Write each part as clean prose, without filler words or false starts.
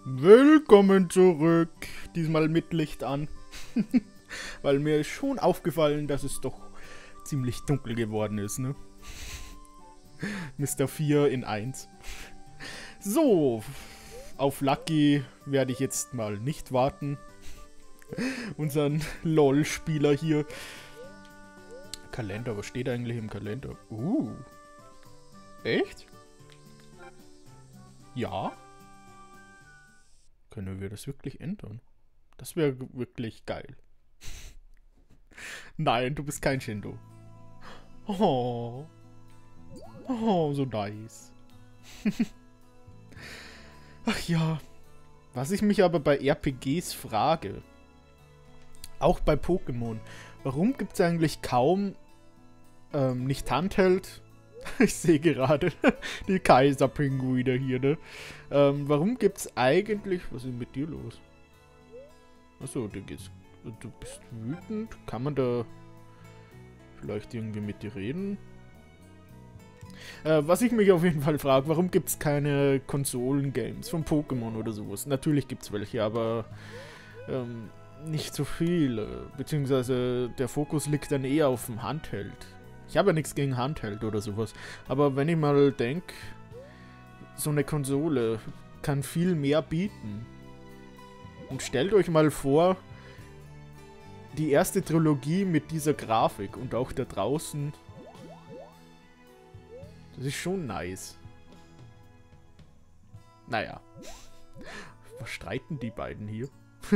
Willkommen zurück. Diesmal mit Licht an. Weil mir ist schon aufgefallen, dass es doch ziemlich dunkel geworden ist, ne? Mr. 4 in 1. So, auf Lucky werde ich jetzt mal nicht warten. Unseren LOL-Spieler hier. Kalender, was steht eigentlich im Kalender? Echt? Ja? Können wir das wirklich ändern? Das wäre wirklich geil. Nein, du bist kein Shindo. Oh. Oh, so nice. Ach ja. Was ich mich aber bei RPGs frage, auch bei Pokémon, warum gibt es eigentlich kaum, nicht Handheld? Ich sehe gerade die Kaiserpinguine hier, ne? Warum gibt's eigentlich... Was ist mit dir los? Achso, du bist wütend. Kann man da vielleicht irgendwie mit dir reden? Was ich mich auf jeden Fall frage, warum gibt's keine Konsolen-Games von Pokémon oder sowas? Natürlich gibt's welche, aber nicht so viele. Beziehungsweise der Fokus liegt dann eher auf dem Handheld. Ich habe ja nichts gegen Handheld oder sowas. Aber wenn ich mal denke, so eine Konsole kann viel mehr bieten. Und stellt euch mal vor, die erste Trilogie mit dieser Grafik und auch da draußen. Das ist schon nice. Naja. Was streiten die beiden hier?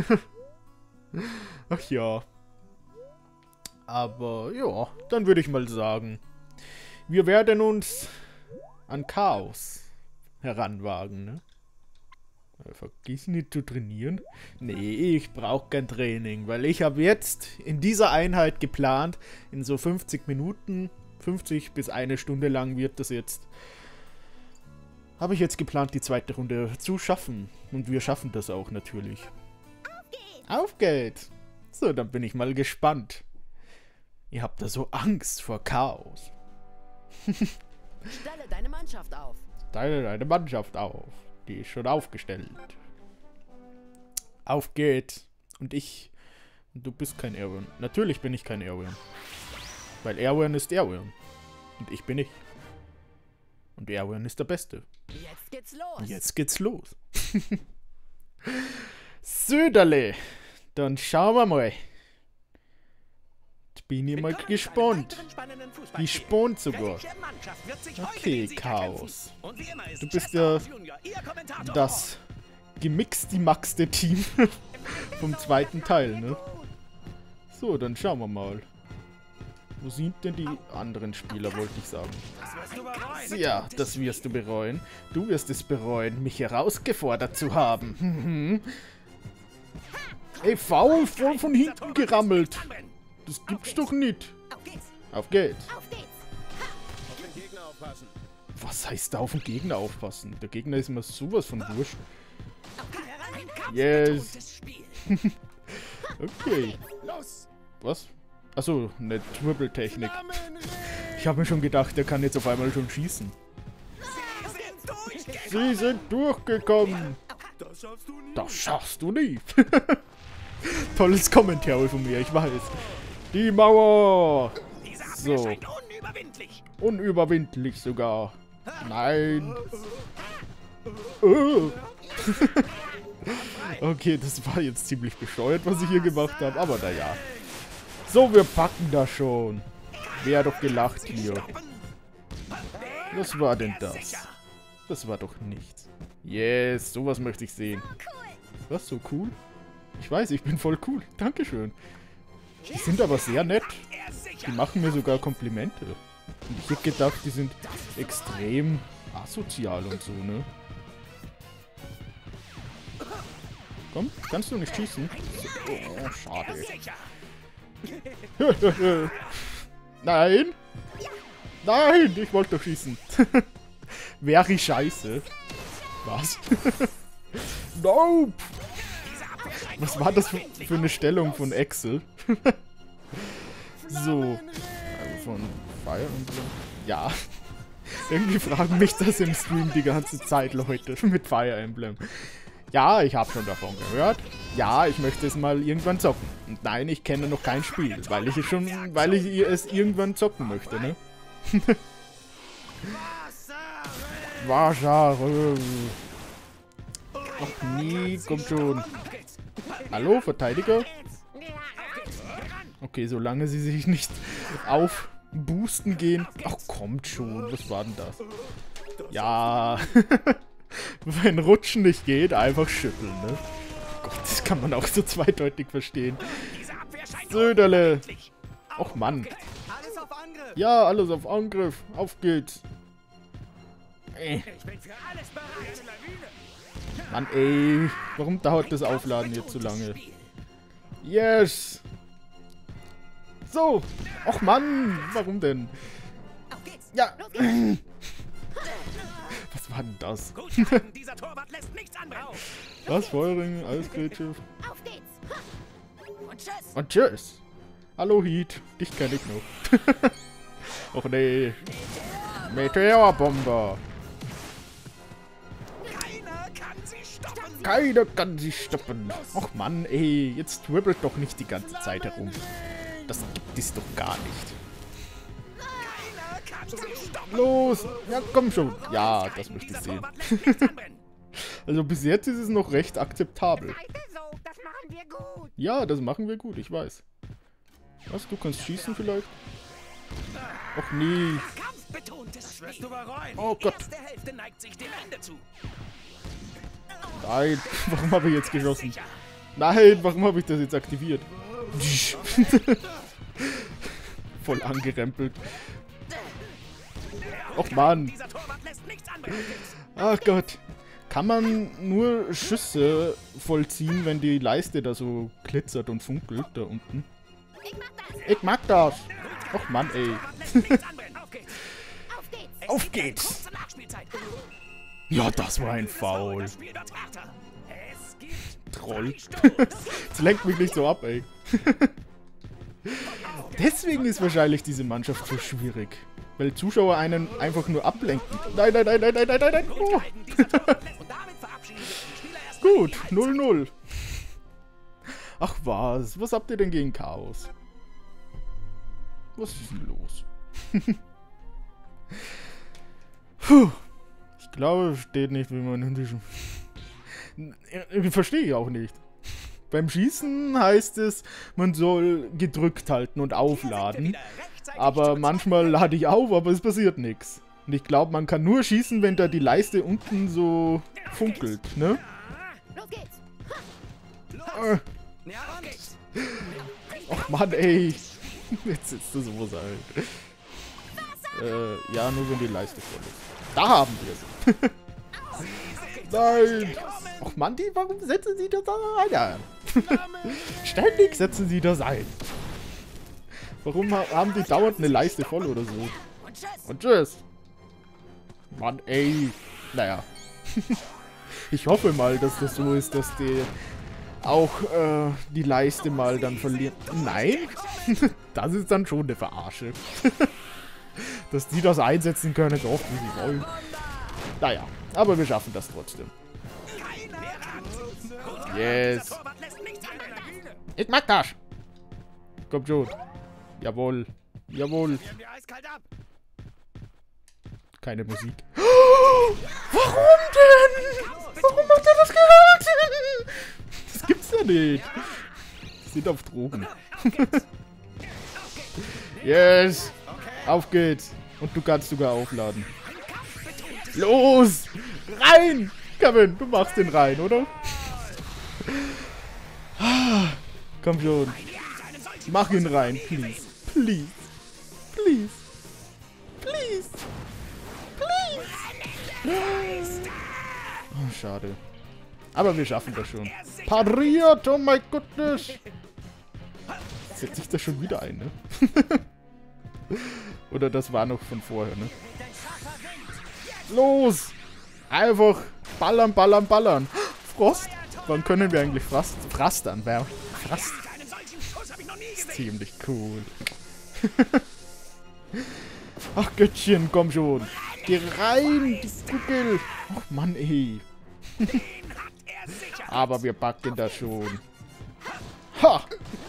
Ach ja. Aber ja, dann würde ich mal sagen, wir werden uns an Chaos heranwagen, ne? Vergiss nicht zu trainieren. Nee, ich brauche kein Training, weil ich habe jetzt in dieser Einheit geplant, in so 50 Minuten, 50 bis eine Stunde lang wird das jetzt, habe ich jetzt geplant, die zweite Runde zu schaffen. Und wir schaffen das auch natürlich. Auf geht's! So, dann bin ich mal gespannt. Ihr habt da so Angst vor Chaos. Stelle deine Mannschaft auf. Stelle deine Mannschaft auf. Die ist schon aufgestellt. Auf geht's. Und ich... Du bist kein Erwin. Natürlich bin ich kein Erwin. Weil Erwin ist Erwin. Und ich bin ich. Und Erwin ist der Beste. Jetzt geht's los. Jetzt geht's los. Söderle. Dann schauen wir mal. Bin ich mal gespannt. Gespannt sogar. Okay, Chaos. Du bist ja das gemixte Team vom zweiten Teil, ne? So, dann schauen wir mal. Wo sind denn die anderen Spieler, wollte ich sagen. Ja, das wirst du bereuen. Du wirst es bereuen, mich herausgefordert zu haben. Ey, faul, voll von hinten gerammelt. Das gibt's doch nicht. Auf geht's. Auf den Gegner aufpassen. Was heißt da auf den Gegner aufpassen? Der Gegner ist mir sowas von wurscht. Yes. Okay. Was? Achso, eine Triple-Technik. Ich habe mir schon gedacht, der kann jetzt auf einmal schon schießen. Sie sind durchgekommen. Das schaffst du nie. Tolles Kommentar von mir, ich weiß. Die Mauer! So. Unüberwindlich sogar. Nein. Okay, das war jetzt ziemlich bescheuert, was ich hier gemacht habe, aber naja. So, wir packen das schon. Wer hat doch gelacht hier? Was war denn das? Das war doch nichts. Yes, sowas möchte ich sehen. Was, so cool? Ich weiß, ich bin voll cool. Dankeschön. Die sind aber sehr nett. Die machen mir sogar Komplimente. Und ich hätte gedacht, die sind extrem asozial und so, ne? Komm, kannst du nicht schießen? Oh, schade. Nein! Nein, ich wollte doch schießen. Wäre scheiße. Was? Nope! Was war das für eine Stellung von Excel? So. Also von Fire Emblem. Ja. Irgendwie fragen mich das im Stream die ganze Zeit, Leute. Mit Fire Emblem. Ja, ich habe schon davon gehört. Ja, ich möchte es mal irgendwann zocken. Und nein, ich kenne noch kein Spiel, weil ich es irgendwann zocken möchte, ne? Wasser. Ach nie, kommt schon. Hallo, Verteidiger? Okay, solange sie sich nicht aufboosten gehen. Ach, kommt schon. Was war denn das? Ja. Wenn Rutschen nicht geht, einfach schütteln, ne? Gott, das kann man auch so zweideutig verstehen. Söderle. Och, Mann. Ja, alles auf Angriff. Auf geht's. Mann, ey. Warum dauert das Aufladen jetzt so lange? Yes. So. Och, Mann. Warum denn? Ja. Was war denn das? Was? Feuerring, Eisgrätsche. Und tschüss. Hallo Heat. Dich kenne ich noch. Och nee. Meteorbomber. Keiner kann sie stoppen. Och Mann, ey. Jetzt wirbelt doch nicht die ganze Zeit herum. Das gibt es doch gar nicht. Los! Ja, komm schon. Ja, das möchte ich sehen. Also bis jetzt ist es noch recht akzeptabel. Ja, das machen wir gut, ich weiß. Was, du kannst schießen vielleicht? Och nee. Oh Gott. Nein, warum habe ich jetzt geschossen? Nein, warum habe ich das jetzt aktiviert? Voll angerempelt. Och Mann. Ach Gott. Kann man nur Schüsse vollziehen, wenn die Leiste da so glitzert und funkelt da unten? Ich mag das. Och Mann, ey. Auf geht's. Ja, das war ein Foul. Troll. Das lenkt mich nicht so ab, ey. Deswegen ist wahrscheinlich diese Mannschaft so schwierig. Weil Zuschauer einen einfach nur ablenken. Nein, nein, nein, nein, nein, nein, nein, nein. Oh. Gut, 0-0. Ach was, was habt ihr denn gegen Chaos? Was ist denn los? Puh. Ich glaube, steht nicht, wie man in diesem... Verstehe ich auch nicht. Beim Schießen heißt es, man soll gedrückt halten und aufladen. Aber manchmal lade ich auf, aber es passiert nichts. Und ich glaube, man kann nur schießen, wenn da die Leiste unten so funkelt, ne? Och Mann, ey. Jetzt sitzt du sowas halt. Ja, nur wenn die Leiste voll ist. Da haben wir es. Nein! Och Mann, warum setzen sie das ein? Ständig setzen sie das ein. Warum haben die dauernd eine Leiste voll oder so? Und tschüss. Mann, ey. Naja. Ich hoffe mal, dass das so ist, dass die auch die Leiste mal dann verlieren. Nein? Das ist dann schon eine Verarsche. Dass die das einsetzen können, so oft wie sie wollen. Naja, aber wir schaffen das trotzdem. Yes. Ich mag das. Komm schon. Jawohl. Jawohl. Keine Musik. Warum denn? Warum macht er das gerade? Das gibt's ja nicht. Die sind auf Drogen. Yes. Auf geht's. Und du kannst sogar aufladen. Los! Rein! Kevin, du machst den rein, oder? Komm schon. Mach ihn rein, please. Please. Please. Please. Please. Oh, schade. Aber wir schaffen das schon. Pariert, oh my goodness. Setzt sich das schon wieder ein, ne? Oder das war noch von vorher, ne? Los! Einfach ballern, ballern, ballern. Frost? Wann können wir eigentlich frastern? Frast. Ist ziemlich cool. Ach Göttchen, komm schon. Geh rein, die Kugel. Ach Mann, ey. Aber wir packen das schon. Ha!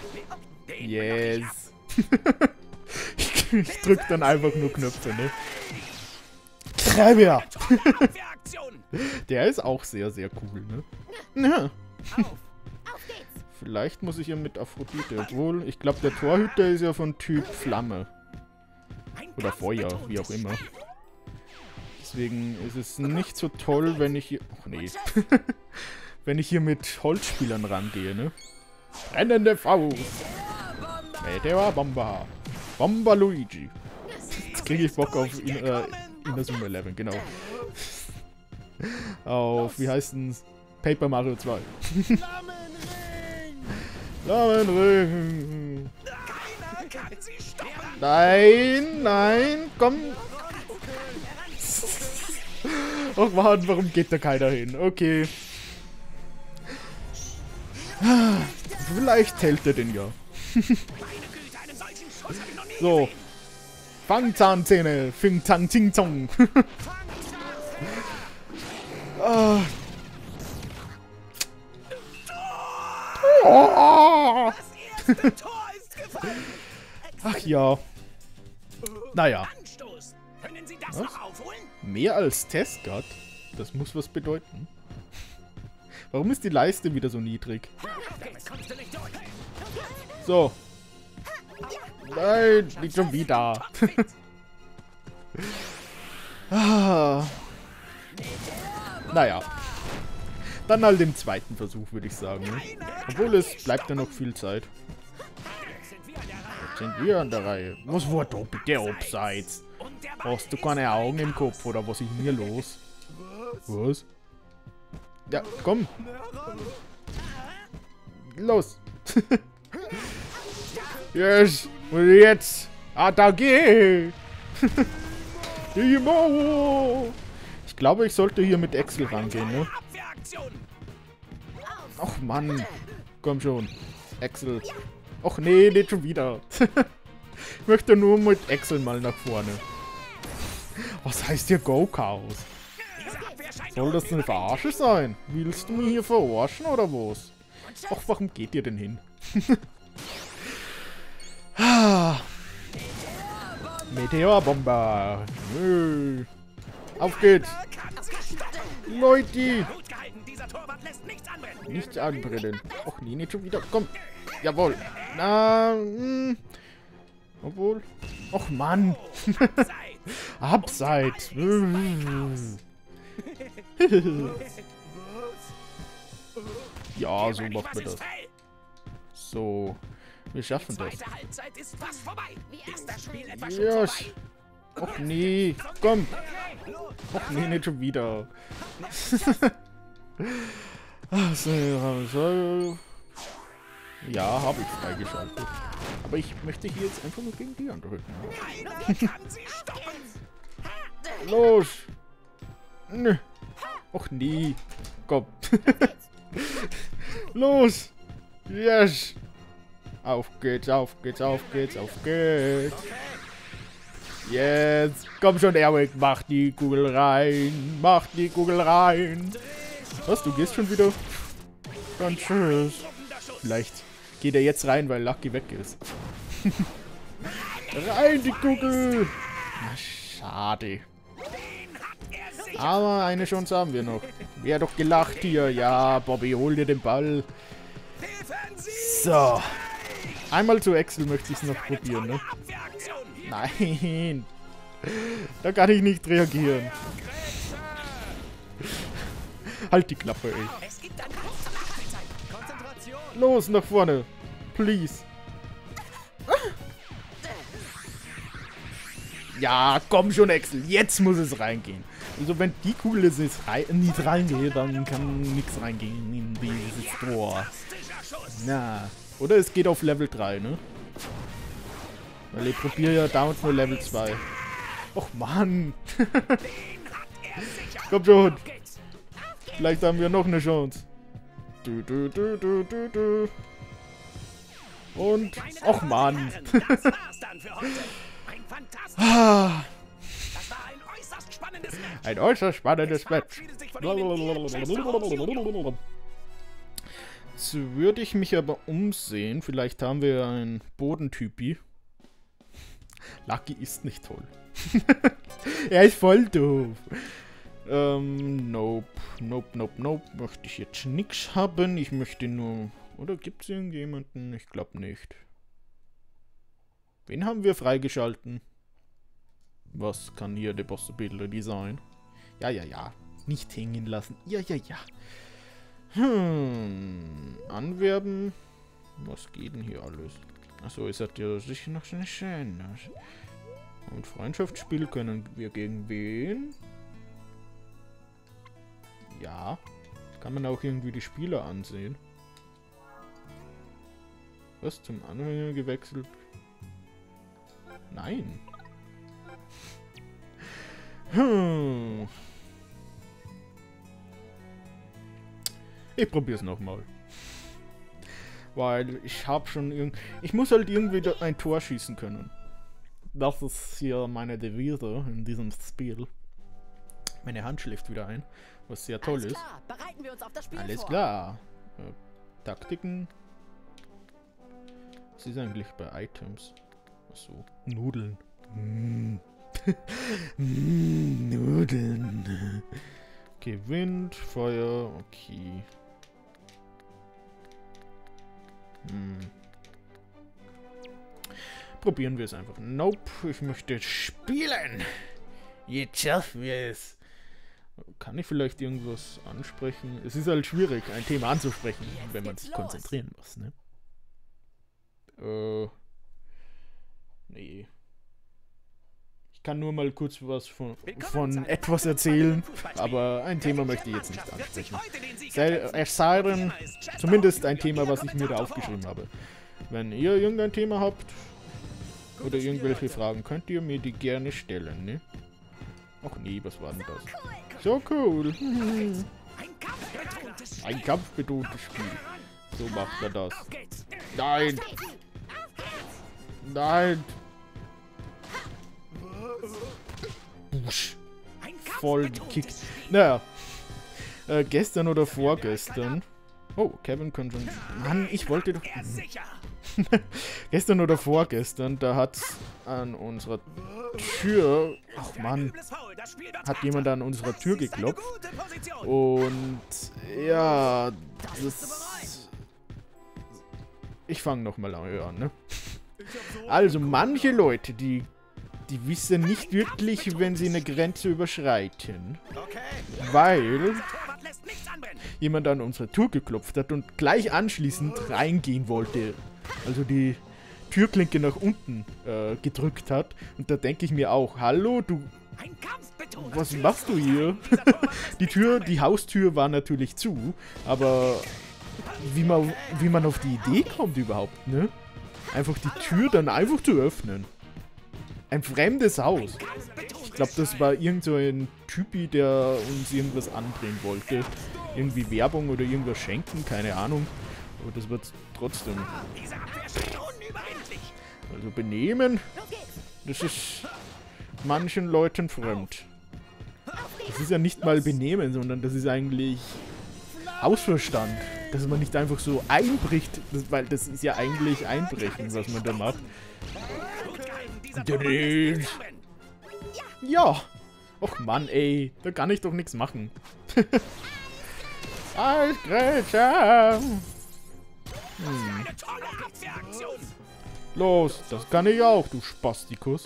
Yes. Ich drück dann einfach nur Knöpfe, ne? Treibia! Der ist auch sehr, sehr cool, ne? Ja. Vielleicht muss ich ja mit Aphrodite, obwohl, ich glaube, der Torhüter ist ja von Typ Flamme. Oder Feuer, wie auch immer. Deswegen ist es nicht so toll, wenn ich hier... Ach nee. Wenn ich hier mit Holzspielern rangehe, ne? Brennende Faust! Meteor Bomber! Bomber Luigi! Jetzt kriege ich Bock auf Inazuma 11, genau. Auf, wie heißt denn Paper Mario 2? Flammenring! Nein, nein, komm! Oh Mann, warum geht da keiner hin? Okay. Vielleicht hält er den ja. So. Fangzahnzähne. Fing Tang Ting Zong. Ach ja. Naja. Was? Mehr als Testguard? Das muss was bedeuten. Warum ist die Leiste wieder so niedrig? So. Nein, nicht schon wieder. Naja. Dann halt den zweiten Versuch, würde ich sagen. Ne? Obwohl es bleibt ja noch viel Zeit. Jetzt sind wir an der Reihe. Was war da bitte abseits? Hast du keine Augen im Kopf oder was ist denn hier los? Was? Ja, komm. Los. Yes. Und jetzt. Attacke. Ich glaube, ich sollte hier mit Axel rangehen, ne? Ach Mann. Komm schon. Axel. Och nee, nicht schon wieder. Ich möchte nur mit Axel mal nach vorne. Was heißt hier Go Chaos? Soll das eine Verarsche sein? Willst du mich hier verarschen oder was? Ach, warum geht ihr denn hin? Meteorbomber. Auf geht's. Leute. Nichts anbrennen. Och nee, nicht schon wieder. Komm. Jawohl. Na, obwohl. Och Mann. Abseits. Ja, so macht man das. So. Wir schaffen das. Yes. Och nee. Komm. Och nee, nicht schon wieder. So. Ja, habe ich freigeschaltet. Aber ich möchte hier jetzt einfach nur gegen die andrücken. Los! Nö. Och nee. Komm. Los! Yes! Auf geht's, auf geht's, auf geht's, auf geht's. Jetzt! Komm schon, Erwin, mach die Kugel rein. Mach die Kugel rein. Was, du gehst schon wieder? Dann tschüss. Vielleicht geht er jetzt rein, weil Lucky weg ist. Rein die Kugel! Na, schade. Aber eine Chance haben wir noch. Wer doch gelacht hier. Ja, Bobby, hol dir den Ball. So. Einmal zu Axel möchte ich es noch probieren, ne? Nein. Da kann ich nicht reagieren. Halt die Klappe, ey. Los, nach vorne. Please. Ja, komm schon, Axel. Jetzt muss es reingehen. Also wenn die Kugel jetzt nicht reingeht, dann kann nichts reingehen in dieses Tor. Na. Oder es geht auf Level 3, ne? Weil ich probiere ja dauernd nur Level 2. Och Mann. Komm schon. Vielleicht haben wir noch eine Chance. Und, och Mann. Ein äußerst spannendes Match. Jetzt würde ich mich aber umsehen. Vielleicht haben wir einen Bodentypi. Lucky ist nicht toll. Er ist voll doof. Nope. Nope. Möchte ich jetzt nichts haben. Ich möchte nur... Oder gibt es irgendjemanden? Ich glaube nicht. Wen haben wir freigeschalten? Was kann hier der Possibility sein? Ja. Nicht hängen lassen. Ja. Anwerben. Was geht denn hier alles? Achso, es hat ja sicher noch eine schöne. Und Freundschaftsspiel können wir gegen wen? Ja. Kann man auch irgendwie die Spieler ansehen. Was? Zum Anhänger gewechselt? Nein. Ich probier's nochmal. Weil ich habe schon ich muss halt irgendwie ein Tor schießen können. Das ist hier meine Devise in diesem Spiel. Meine Hand schläft wieder ein, was sehr toll ist. Klar. Bereiten wir uns auf das Spiel Alles vor. klar. Taktiken. Was ist eigentlich bei Items? Achso. Nudeln. Nudeln. Okay, Wind, Feuer, okay. Probieren wir es einfach. Nope, ich möchte spielen. Jetzt schaffen wir es. Kann ich vielleicht irgendwas ansprechen? Es ist halt schwierig, ein Thema anzusprechen, wenn man sich konzentrieren muss, ne? Nee. Ich kann nur mal kurz was von etwas erzählen, aber ein Thema möchte ich jetzt nicht ansprechen. Es sei denn, zumindest ein Thema, was ich mir da aufgeschrieben habe. Wenn ihr irgendein Thema habt oder irgendwelche Fragen, könnt ihr mir die gerne stellen, ne? Ach nee, was war denn das? So cool. Ein kampfbetontes Spiel. So macht er das. Nein! Nein! Busch. Voll gekickt. Naja. Gestern oder vorgestern. Oh, Kevin kann schon... Mann, ich wollte doch... Gestern oder vorgestern, da hat's an unserer Tür... Ach Mann. Hat jemand an unserer Tür geklopft. Und... Ja... Das... Ich fange nochmal an, ne? Also, manche Leute, die wissen nicht wirklich, wenn sie eine Grenze überschreiten. Weil jemand an unsere Tür geklopft hat und gleich anschließend reingehen wollte. Also die Türklinke nach unten gedrückt hat. Und da denke ich mir auch, hallo, du... Was machst du hier? Die Haustür war natürlich zu, aber wie man auf die Idee kommt überhaupt, ne? Einfach die Tür dann einfach zu öffnen. Ein fremdes Haus. Ich glaube, das war irgend so ein Typi, der uns irgendwas andrehen wollte. Irgendwie Werbung oder irgendwas schenken, keine Ahnung. Aber das wird trotzdem. Also Benehmen, das ist manchen Leuten fremd. Das ist ja nicht mal Benehmen, sondern das ist eigentlich Hausverstand. Dass man nicht einfach so einbricht, weil das ist ja eigentlich Einbrechen, was man da macht. Ja. Och Mann, ey. Da kann ich doch nichts machen. Eisgrätscher. Los, das kann ich auch, du Spastikus.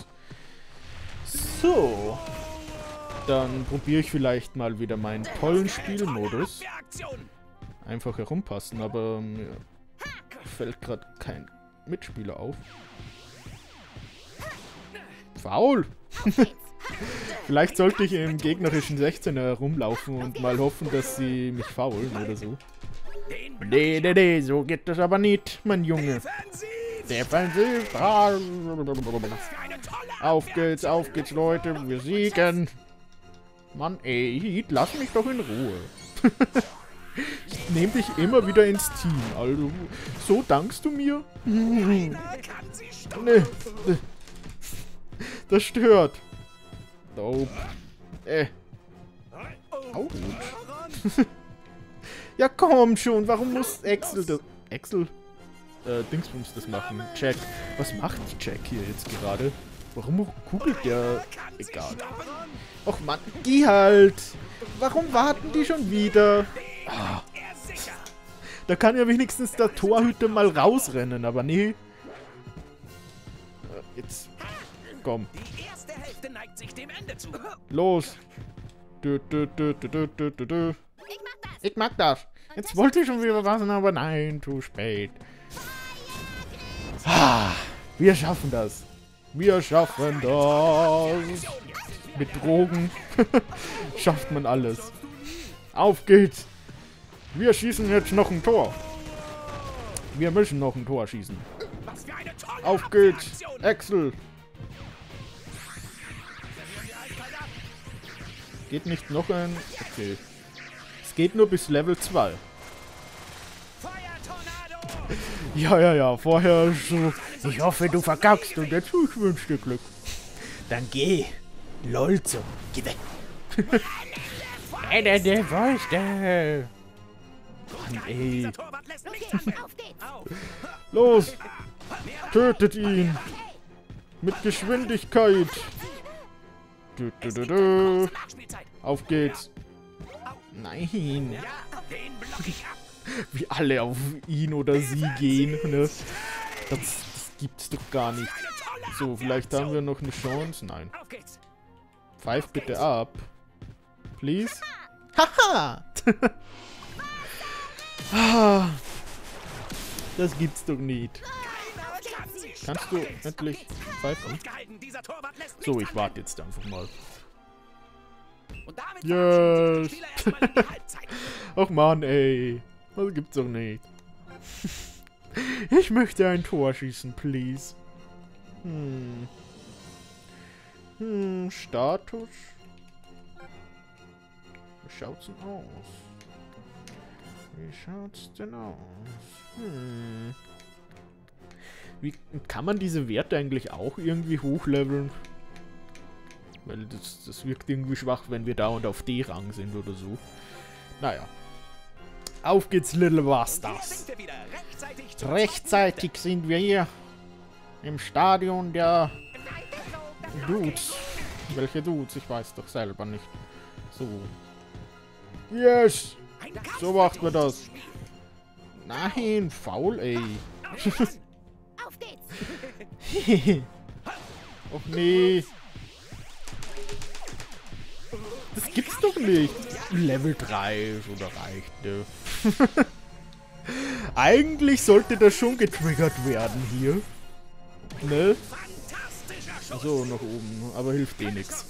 So. Dann probiere ich vielleicht mal wieder meinen tollen Spielmodus. Einfach herumpassen, aber mir fällt gerade kein Mitspieler auf. Foul! Vielleicht sollte ich im gegnerischen 16er herumlaufen und mal hoffen, dass sie mich faulen oder so. Nee, so geht das aber nicht, mein Junge. Defensiv! Auf geht's, Leute, wir siegen! Mann, ey, Heat, lass mich doch in Ruhe. Ich nehme dich immer wieder ins Team, also so dankst du mir? Nee. Das stört. Dope. Au. Ja, komm schon. Warum muss Axel das... Axel? Dingsbums das machen. Jack. Was macht Jack hier jetzt gerade? Warum kugelt der? Egal. Och Mann, geh halt. Warum warten die schon wieder? Ah. Da kann ja wenigstens der Torhüter mal rausrennen, aber nee. Jetzt. Komm. Die erste Hälfte neigt sich dem Ende zu. Los. Ich mag das. Jetzt wollte ich schon wieder was, aber nein, zu spät. Ah, wir schaffen das. Wir schaffen das. Mit Drogen schafft man alles. Auf geht's. Wir schießen jetzt noch ein Tor. Wir müssen noch ein Tor schießen. Auf geht's. Axel. Geht nicht noch ein... Okay. Es geht nur bis Level 2. Ja. Vorher so... Ich hoffe, du verkackst und jetzt ich wünsche dir Glück. Dann geh. Lolzo. Geh weg. Der Fäuste. Mann, ey. Los. Tötet ihn. Mit Geschwindigkeit. Auf geht's. Nein. Wie alle auf ihn oder sie gehen, ne? Das gibt's doch gar nicht. So, vielleicht haben wir noch eine Chance. Nein. Pfeif bitte ab. Please. Haha! Das gibt's doch nicht. Kannst du endlich pfeifen? So, ich warte jetzt einfach mal. Yes! Och Mann, ey. Das gibt's doch nicht. Ich möchte ein Tor schießen, please. Status. Wie schaut's denn aus? Wie schaut's denn aus? Wie kann man diese Werte eigentlich auch irgendwie hochleveln? Weil das wirkt irgendwie schwach, wenn wir dauernd auf D-Rang sind oder so. Naja. Auf geht's, Little Bastards. Rechtzeitig sind wir hier. Im Stadion der Dudes. Welche Dudes? Ich weiß doch selber nicht. So. Yes! So macht man das. Nein, faul, ey. Auf geht's. Och nee. Das gibt's doch nicht. Level 3 oder reicht, ne? Eigentlich sollte das schon getriggert werden hier. Ne? Achso, nach oben. Aber hilft eh nix.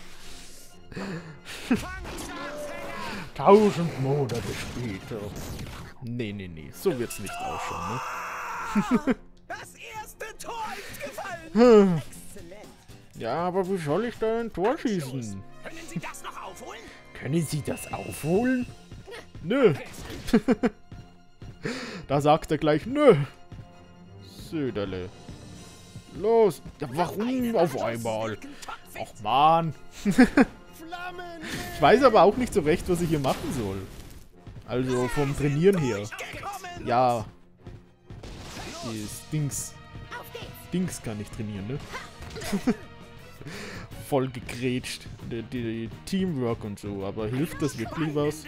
1000 Monate später. Nee. So wird's nicht ausschauen, ne? Das erste Tor ist gefallen. Ja, aber wie soll ich da ein Tor schießen? Können Sie das noch aufholen? Können Sie das aufholen? Nö. Da sagt er gleich nö. Söderle. Los. Ja, warum auf einmal? Och man. Ich weiß aber auch nicht so recht, was ich hier machen soll. Also vom Trainieren her. Ja. Dings kann ich trainieren, ne? Voll gegrätscht. Die Teamwork und so. Aber hilft das wirklich was?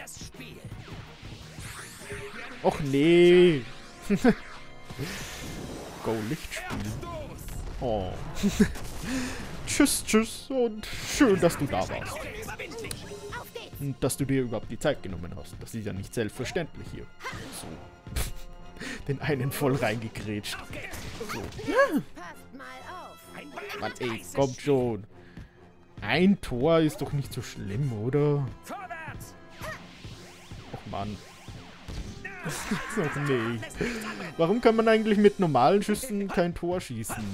Och nee. Go Lichtspiel. Oh. Tschüss und schön, dass du da warst. Und dass du dir überhaupt die Zeit genommen hast. Das ist ja nicht selbstverständlich hier. So. Den einen voll reingegrätscht. So. Passt mal auf. Mann, ey, kommt schon. Ein Tor ist doch nicht so schlimm, oder? Och Mann. Och nee. Warum kann man eigentlich mit normalen Schüssen kein Tor schießen?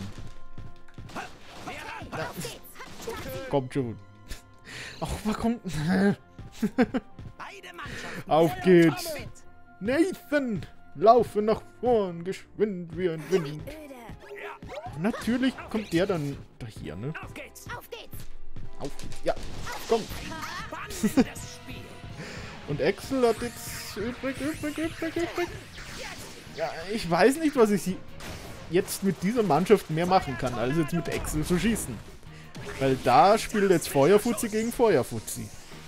Kommt schon. Ach, warum? Auf geht's. Nathan! Laufe nach vorn, geschwind wie ein Wind. Natürlich kommt der dann da hier, ne? Auf geht's. Auf geht's. Ja, komm. Und Axel hat jetzt übrig. Ja, ich weiß nicht, was ich jetzt mit dieser Mannschaft mehr machen kann, als jetzt mit Axel zu schießen. Weil da spielt jetzt Feuerfuzzi gegen Feuerfuzzi.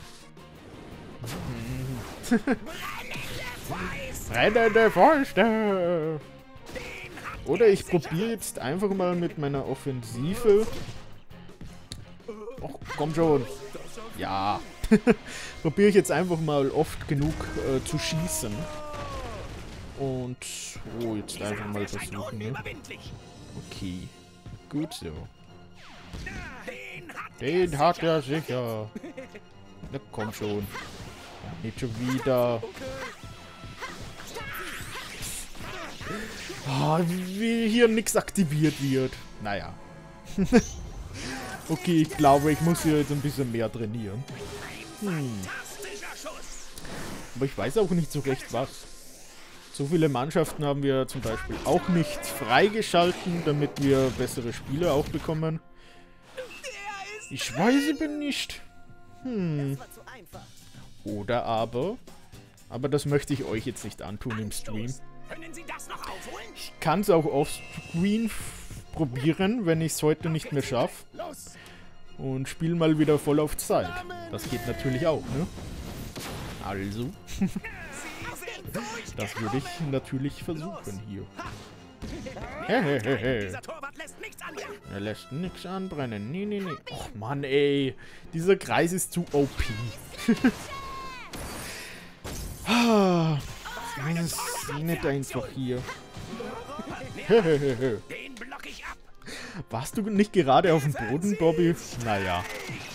Brennende Fäuste! Oder ich probiere jetzt einfach mal mit meiner Offensive. Och, komm schon. Ja. Probiere ich jetzt einfach mal oft genug zu schießen. Und jetzt einfach mal versuchen. Ne? Okay. Gut so. Den hat er sicher. Na komm schon. Nicht schon wieder. Oh, wie hier nichts aktiviert wird. Naja. Okay, ich glaube, ich muss hier jetzt ein bisschen mehr trainieren. Aber ich weiß auch nicht so recht was. So viele Mannschaften haben wir zum Beispiel auch nicht freigeschalten, damit wir bessere Spiele auch bekommen. Ich weiß eben nicht. Oder aber das möchte ich euch jetzt nicht antun im Stream. Ich kann es auch off-screen probieren, wenn ich es heute nicht mehr schaffe. Und spiele mal wieder voll auf Zeit. Das geht natürlich auch, ne? Also. Das würde ich natürlich versuchen hier. Hehehe. Er lässt nichts anbrennen. Nee. Och Mann, ey. Dieser Kreis ist zu OP. Das ist nicht einfach hier. Warst du nicht gerade auf dem Boden, Bobby? Naja.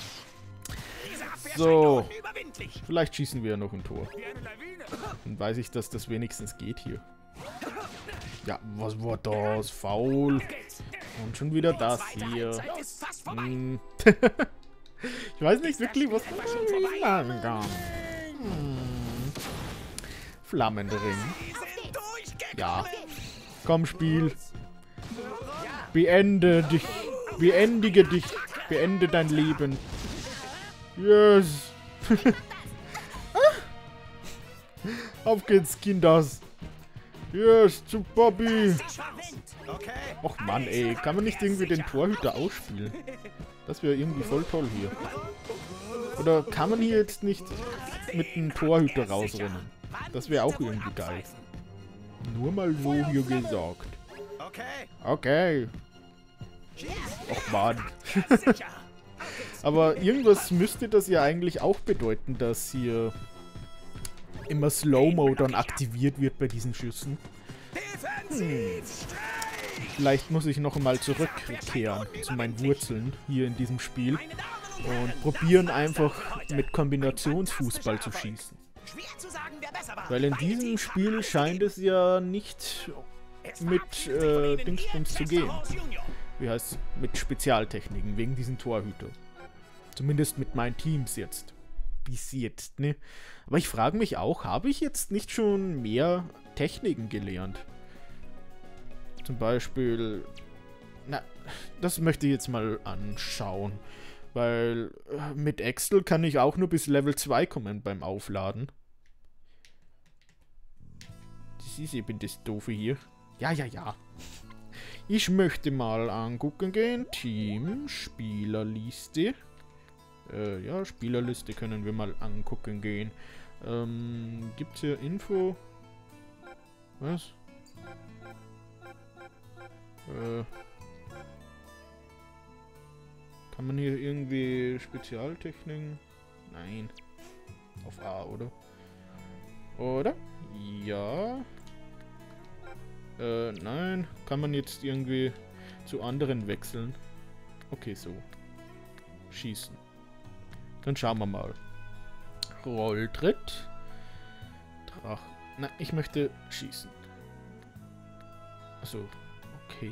So. Vielleicht schießen wir ja noch ein Tor. Dann weiß ich, dass das wenigstens geht hier. Ja, was war das? Faul. Und schon wieder das hier. Ich weiß nicht wirklich, was man sagen kann. Flammenring. Ja. Komm, Spiel. Beende dich. Beendige dich. Beende dein Leben. Yes. Auf geht's, Kinders. Yes, zu Bobby. Och Mann, ey. Kann man nicht irgendwie den Torhüter ausspielen? Das wäre irgendwie voll toll hier. Oder kann man hier jetzt nicht mit einem Torhüter rausrennen? Das wäre auch irgendwie geil. Nur mal so hier gesagt. Okay. Och Mann. Aber irgendwas müsste das ja eigentlich auch bedeuten, dass hier immer Slow-Mo dann aktiviert wird bei diesen Schüssen. Vielleicht muss ich noch einmal zurückkehren zu meinen Wurzeln hier in diesem Spiel und probieren einfach mit Kombinationsfußball zu schießen. Weil in diesem Spiel scheint es ja nicht mit Dingsbums zu gehen. Wie heißt es? Mit Spezialtechniken, wegen diesen Torhüter. Zumindest mit meinen Teams jetzt. Bis jetzt, ne? Aber ich frage mich auch, habe ich jetzt nicht schon mehr Techniken gelernt? Zum Beispiel... Na, das möchte ich jetzt mal anschauen. Weil mit Axel kann ich auch nur bis Level 2 kommen beim Aufladen. Das ist eben das Doofe hier. Ja. Ich möchte mal angucken gehen. Team, Spielerliste. Ja, Spielerliste können wir mal angucken gehen. Gibt's hier Info? Was? Kann man hier irgendwie Spezialtechniken? Nein. Auf A, oder? Oder? Ja. Nein. Kann man jetzt irgendwie zu anderen wechseln? Okay, so. Schießen. Dann schauen wir mal. Rolltritt. Drach. Na, ich möchte schießen. Achso. Okay.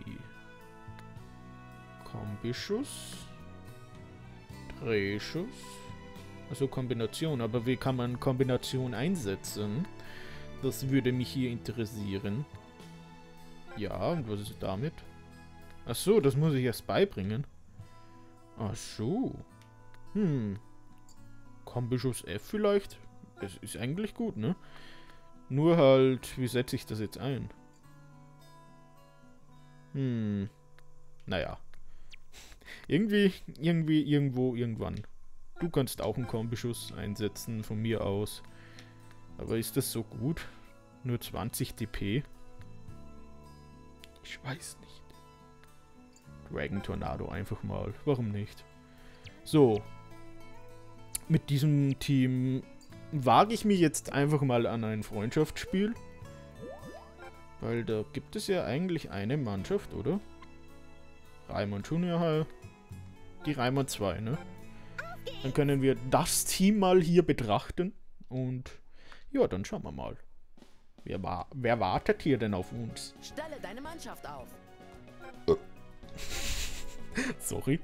Kombischuss. Drehschuss. Also Kombination. Aber wie kann man Kombination einsetzen? Das würde mich hier interessieren. Ja, und was ist damit? Achso, das muss ich erst beibringen. Ach so. Kombischuss F vielleicht? Das ist eigentlich gut, ne? Nur halt, wie setze ich das jetzt ein? Naja. Irgendwo, irgendwann. Du kannst auch einen Kombischuss einsetzen, von mir aus. Aber ist das so gut? Nur 20 DP? Ich weiß nicht. Dragon Tornado einfach mal. Warum nicht? So. Mit diesem Team wage ich mich jetzt einfach mal an ein Freundschaftsspiel. Weil da gibt es ja eigentlich eine Mannschaft, oder? Raimon Junior High. Die Raimon 2, ne? Dann können wir das Team mal hier betrachten. Und ja, dann schauen wir mal. Wer wartet hier denn auf uns? Stelle deine Mannschaft auf. Sorry.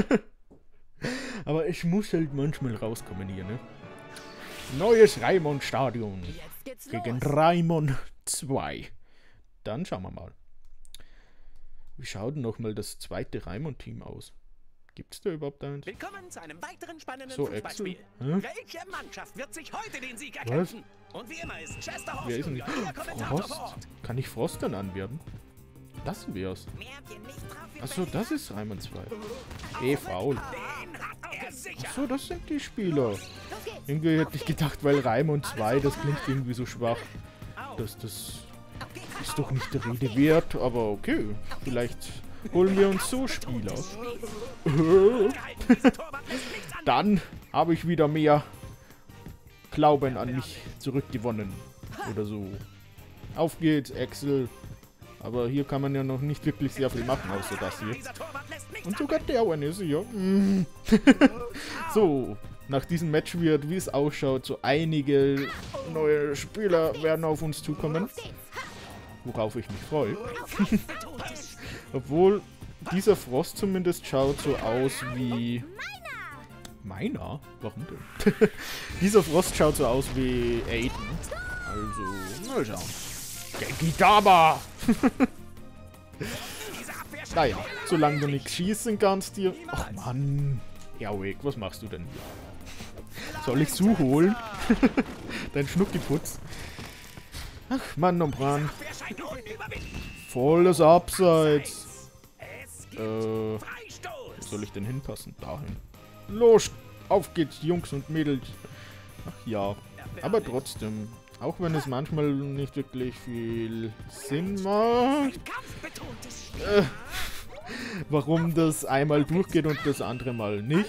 Aber ich muss halt manchmal rauskommen hier, ne? Neues Raimon-Stadion. Jetzt geht's Gegen los. Raimon 2. Dann schauen wir mal. Wie schaut denn nochmal das zweite Raimon-Team aus? Gibt's da überhaupt eins? Willkommen zu einem weiteren spannenden So, Fußballspiel. Excel. Hä? Welche Mannschaft wird sich heute den Sieg erkämpfen? Und wie immer ist Chester Wer ist denn Junior, Ihr Kommentator vor Frost? Ort. Kann ich Frost dann anwerben? Das wär's. Achso, das ist Raimon 2. Faul. Den hat er sicher. Achso, das sind die Spieler. Los geht's. Irgendwie hätte ich gedacht, weil Raimon 2, das klingt irgendwie so schwach. Das ist doch nicht der Rede wert, aber okay. Vielleicht holen wir uns so Spieler. Dann habe ich wieder mehr Glauben an mich zurückgewonnen. Oder so. Auf geht's, Axel. Aber hier kann man ja noch nicht wirklich sehr viel machen, außer das hier. Und sogar der eine ist hier. So, nach diesem Match wird, wie es ausschaut, so einige neue Spieler werden auf uns zukommen. Worauf ich mich freue. Obwohl, dieser Frost zumindest schaut so aus wie... Meiner? Warum denn? Dieser Frost schaut so aus wie Aiden. Also, mal schauen. Genki Dama! Naja, solange du nichts schießen kannst hier... Ach Mann. Erik, was machst du denn hier? Soll ich Su holen? Dein Schnuckiputz. Ach Mann und Bran. Volles Abseits. Wo soll ich denn hinpassen? Dahin. Los, auf geht's, Jungs und Mädels. Ach ja, aber trotzdem. Auch wenn es manchmal nicht wirklich viel Sinn macht. Warum das einmal durchgeht und das andere Mal nicht.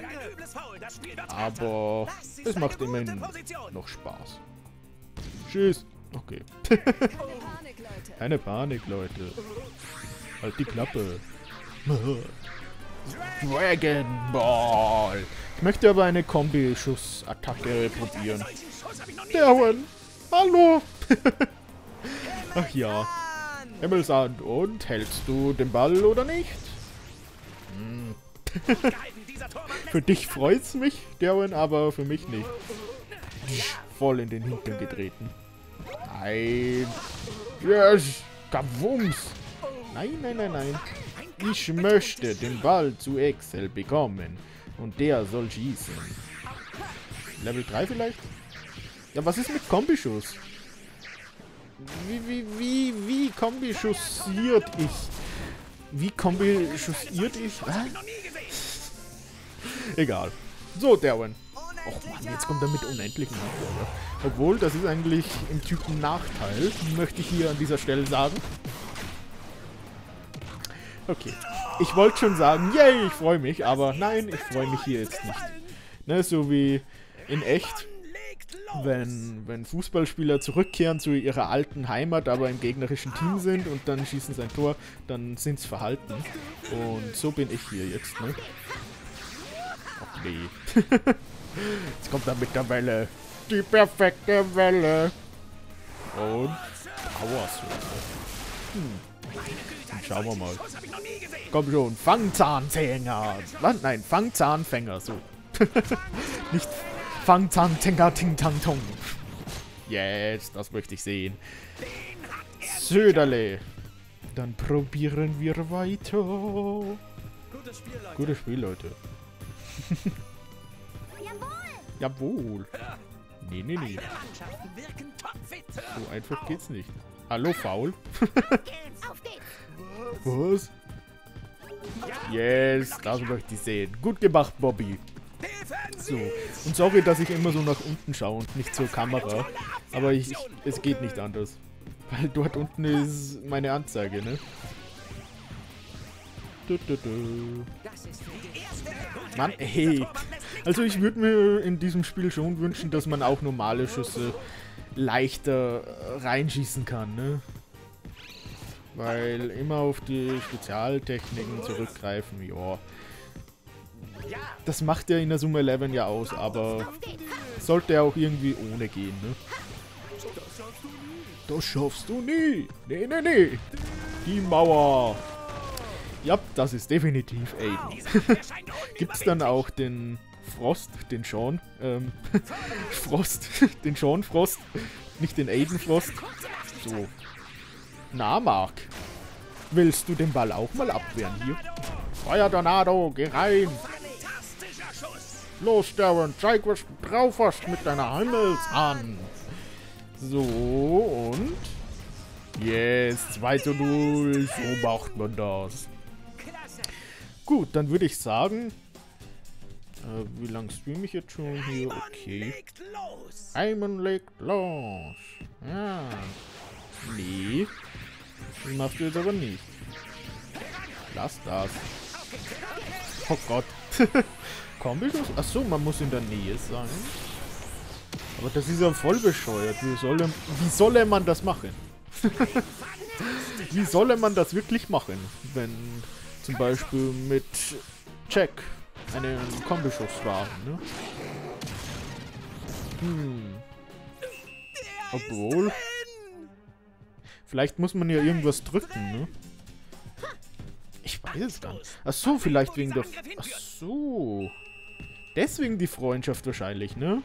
Aber es macht immerhin noch Spaß. Tschüss. Okay. Keine Panik, Leute. Halt die Klappe. Dragon Ball. Ich möchte aber eine Kombi-Schuss-Attacke probieren. Darwin. Hallo. Ach ja. Himmelsand. Und hältst du den Ball oder nicht? Für dich freut's mich, Darwin, aber für mich nicht. Voll in den Hintern getreten. Nein. Yes. Kabums. Nein, nein, nein, nein. Ich möchte den Ball zu Excel bekommen. Und der soll schießen. Level 3 vielleicht? Ja, was ist mit Kombischuss? Wie kombischussiert ich? Wie kombischussiert ich? Egal. So, Darwin. Och Mann, jetzt kommt er mit unendlichen Nachteil. Obwohl, das ist eigentlich im Typen Nachteil, möchte ich hier an dieser Stelle sagen. Okay. Ich wollte schon sagen, yay, ich freue mich, aber nein, ich freue mich hier jetzt nicht. Ne, so wie in echt, wenn Fußballspieler zurückkehren zu ihrer alten Heimat, aber im gegnerischen Team sind und dann schießen sie ein Tor, dann sind sie verhalten. Und so bin ich hier jetzt, ne? Ach nee. Jetzt kommt er mit der Welle. Die perfekte Welle. Und aua, Dann schauen wir mal. Komm schon, Fangzahnfänger. Was? Nein, Fangzahnfänger, so. Nicht Fangzahnfänger, ting tang tong. Yes, das möchte ich sehen. Söderle. Dann probieren wir weiter. Gutes Spiel, Leute. Jawohl. Nee, nee, nee. Beide Mannschaften wirken topfit. So einfach geht's nicht. Hallo, Faul. Auf geht's. Was? Yes, das möchte ich sehen. Gut gemacht, Bobby. So, und sorry, dass ich immer so nach unten schaue und nicht zur Kamera. Aber es geht nicht anders. Weil dort unten ist meine Anzeige, ne? Mann, hey. Also ich würde mir in diesem Spiel schon wünschen, dass man auch normale Schüsse leichter reinschießen kann, ne? Weil immer auf die Spezialtechniken zurückgreifen, ja. Das macht ja in der Summe 11 ja aus, aber sollte ja auch irgendwie ohne gehen, ne? Das schaffst du nie! Nee, nee, nee! Die Mauer! Ja, das ist definitiv Aiden. Gibt's dann auch den Frost, den Sean, Frost, den Sean Frost, nicht den Aiden Frost. So. Na, Mark. Willst du den Ball auch mal abwehren hier? Feuer Tornado, geh rein! Los, Darren, zeig, was du drauf hast mit deiner Himmelshand. So, und? Yes, 2:0. So macht man das. Gut, dann würde ich sagen... wie lange streame ich jetzt schon hier? Okay. Simon legt los. Ja. Nee. Das machst du jetzt aber nicht. Lass das. Oh Gott. Kombischuss? Achso, man muss in der Nähe sein. Aber das ist ja voll bescheuert. Wie solle man das machen? Wie solle man das wirklich machen, wenn zum Beispiel mit Jack einen Kombischuss fahren, ne? Obwohl... Vielleicht muss man ja irgendwas drücken, ne? Ich weiß es gar nicht. Achso, vielleicht wegen der... Achso. Deswegen die Freundschaft wahrscheinlich, ne?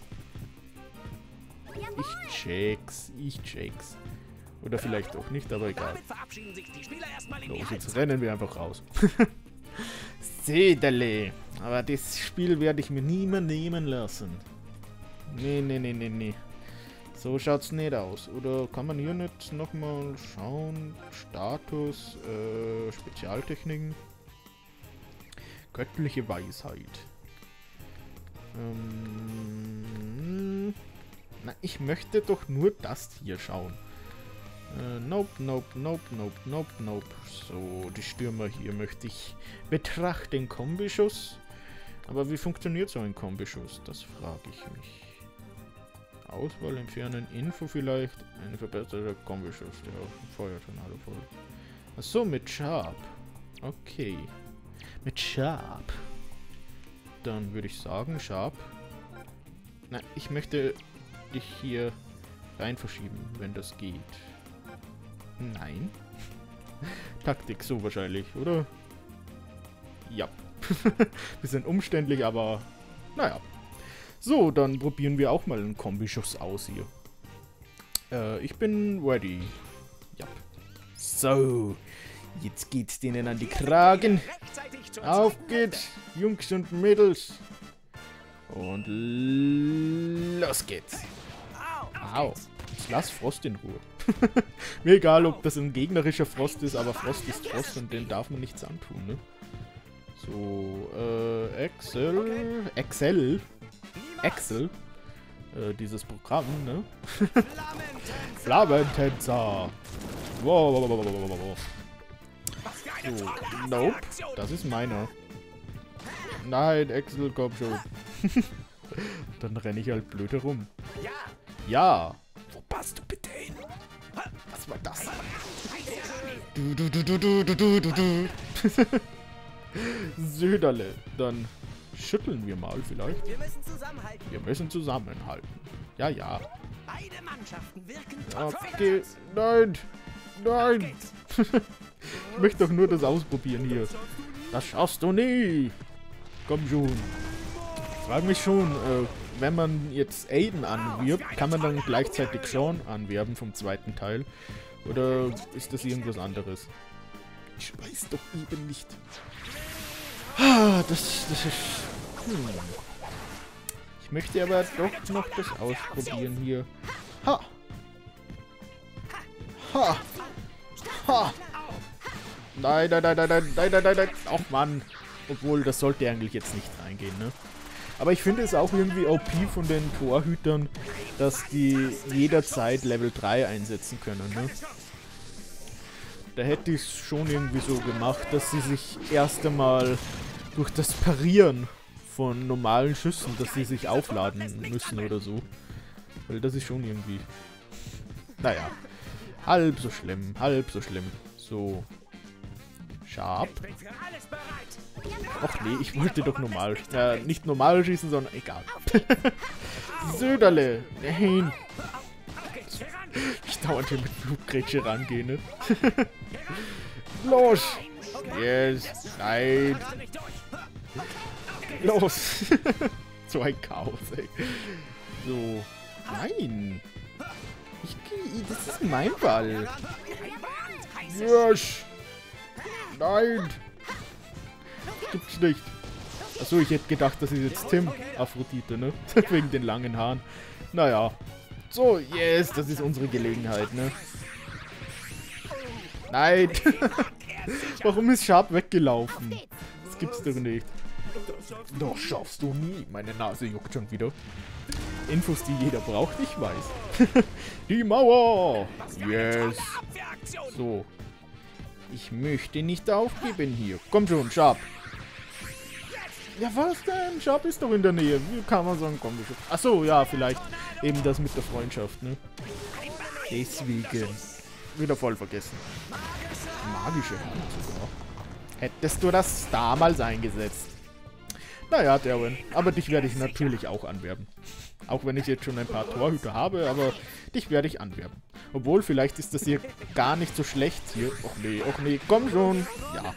Ich check's. Oder vielleicht auch nicht, aber egal. Los, jetzt rennen wir einfach raus. Sedele. Aber das Spiel werde ich mir nie mehr nehmen lassen. Nee. So schaut's nicht aus. Oder kann man hier nicht nochmal schauen? Status, Spezialtechniken. Göttliche Weisheit. Na, ich möchte doch nur das hier schauen. Nope. So, die Stürmer hier möchte ich betrachten. Kombischuss. Aber wie funktioniert so ein Kombischuss? Das frage ich mich. Auswahl entfernen, Info vielleicht. Ein verbesserter Kombischuss. Ja, Feuertornado voll. Achso, mit Sharp. Okay. Mit Sharp. Dann würde ich sagen, Sharp. Na, ich möchte dich hier rein verschieben, wenn das geht. Nein. Taktik, so wahrscheinlich, oder? Ja. Bisschen umständlich, aber naja. So, dann probieren wir auch mal einen Kombischuss aus hier. Ich bin ready. Ja. So. Jetzt geht's denen an die Kragen. Auf geht's, Jungs und Mädels. Und los geht's. Au. Jetzt lass Frost in Ruhe. Mir egal, ob das ein gegnerischer Frost ist, aber Frost ist Frost und den darf man nichts antun, ne? So, Excel. Dieses Programm, ne? Flammentänzer. Wow. So, nope. Das ist meiner. Nein, Excel, komm schon. Dann renne ich halt blöd herum. Ja. Wo passt du bitte hin? Was war das? Du. Söderle. Dann schütteln wir mal vielleicht. Wir müssen zusammenhalten. Ja. Beide Mannschaften wirken Okay. Nein. Ich möchte doch nur das ausprobieren hier. Das schaffst du nie. Komm schon. Ich frage mich schon, wenn man jetzt Aiden anwirbt, kann man dann gleichzeitig Sean anwerben vom zweiten Teil? Oder ist das irgendwas anderes? Ich weiß doch eben nicht. Das ist... möchte aber doch noch das ausprobieren hier. Ha! Ha! Ha! Nein, nein, nein, nein, nein, nein, nein, nein, nein. Ach Mann. Obwohl, das sollte eigentlich jetzt nicht reingehen, ne? Aber ich finde es auch irgendwie OP von den Torhütern, dass die jederzeit Level 3 einsetzen können, ne? Da hätte ich es schon irgendwie so gemacht, dass sie sich erst einmal durch das Parieren von normalen Schüssen, dass sie sich aufladen müssen oder so. Weil das ist schon irgendwie... Naja, halb so schlimm, halb so schlimm. So. Sharp. Och nee, ich wollte doch normal... nicht normal schießen, sondern egal. Söderle. Nein. Ich dauernd hier mit Blutgrätsche rangehe, ne? Los! Yes! Nein! Los! So ein Chaos, ey. So. Nein! Das ist mein Ball. Yes! Nein! Gibt's nicht. Achso, ich hätte gedacht, das ist jetzt Tim Aphrodite, ne? Wegen den langen Haaren. Naja. So, yes, das ist unsere Gelegenheit, ne? Nein! Warum ist Sharp weggelaufen? Das gibt's doch nicht. Doch schaffst du nie. Meine Nase juckt schon wieder. Infos, die jeder braucht, ich weiß. Die Mauer! Yes! So. Ich möchte nicht aufgeben hier. Komm schon, Sharp. Ja, was denn? Sharp ist doch in der Nähe. Wie kann man sagen, komm schon. Achso, ja, vielleicht eben das mit der Freundschaft, ne? Deswegen. Wieder voll vergessen. Magische Hand sogar. Hättest du das damals eingesetzt? Naja, Darwin. Aber dich werde ich natürlich auch anwerben. Auch wenn ich jetzt schon ein paar Torhüter habe, aber dich werde ich anwerben. Obwohl, vielleicht ist das hier gar nicht so schlecht hier. Och nee, komm schon. Ja.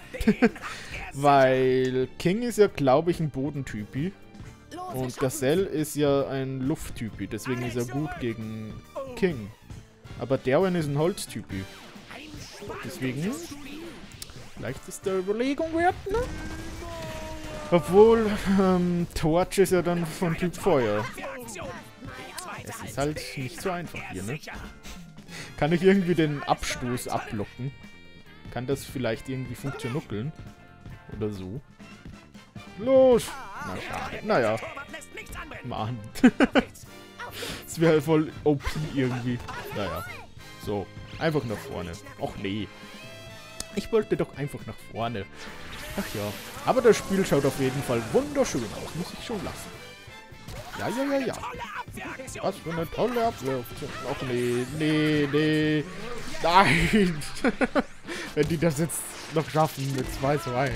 Weil King ist ja, glaube ich, ein Bodentypi. Und Gazelle ist ja ein Lufttypi. Deswegen ist er gut gegen King. Aber Darwin ist ein Holztypi. Deswegen... Vielleicht ist der Überlegung wert, ne? Obwohl, Torch ist ja dann von Typ Feuer. Es ist halt nicht so einfach hier, ne? Kann ich irgendwie den Abstoß abblocken? Kann das vielleicht irgendwie funktionieren? Oder so? Los! Na, schade. Naja. Mann. Das wäre voll OP irgendwie. Naja. So. Einfach nach vorne. Och nee. Ich wollte doch einfach nach vorne. Ach ja. Aber das Spiel schaut auf jeden Fall wunderschön aus. Muss ich schon lassen. Ja. Was für eine tolle Abwehrfunktion. Och nee. Nein. Wenn die das jetzt noch schaffen mit 2:1.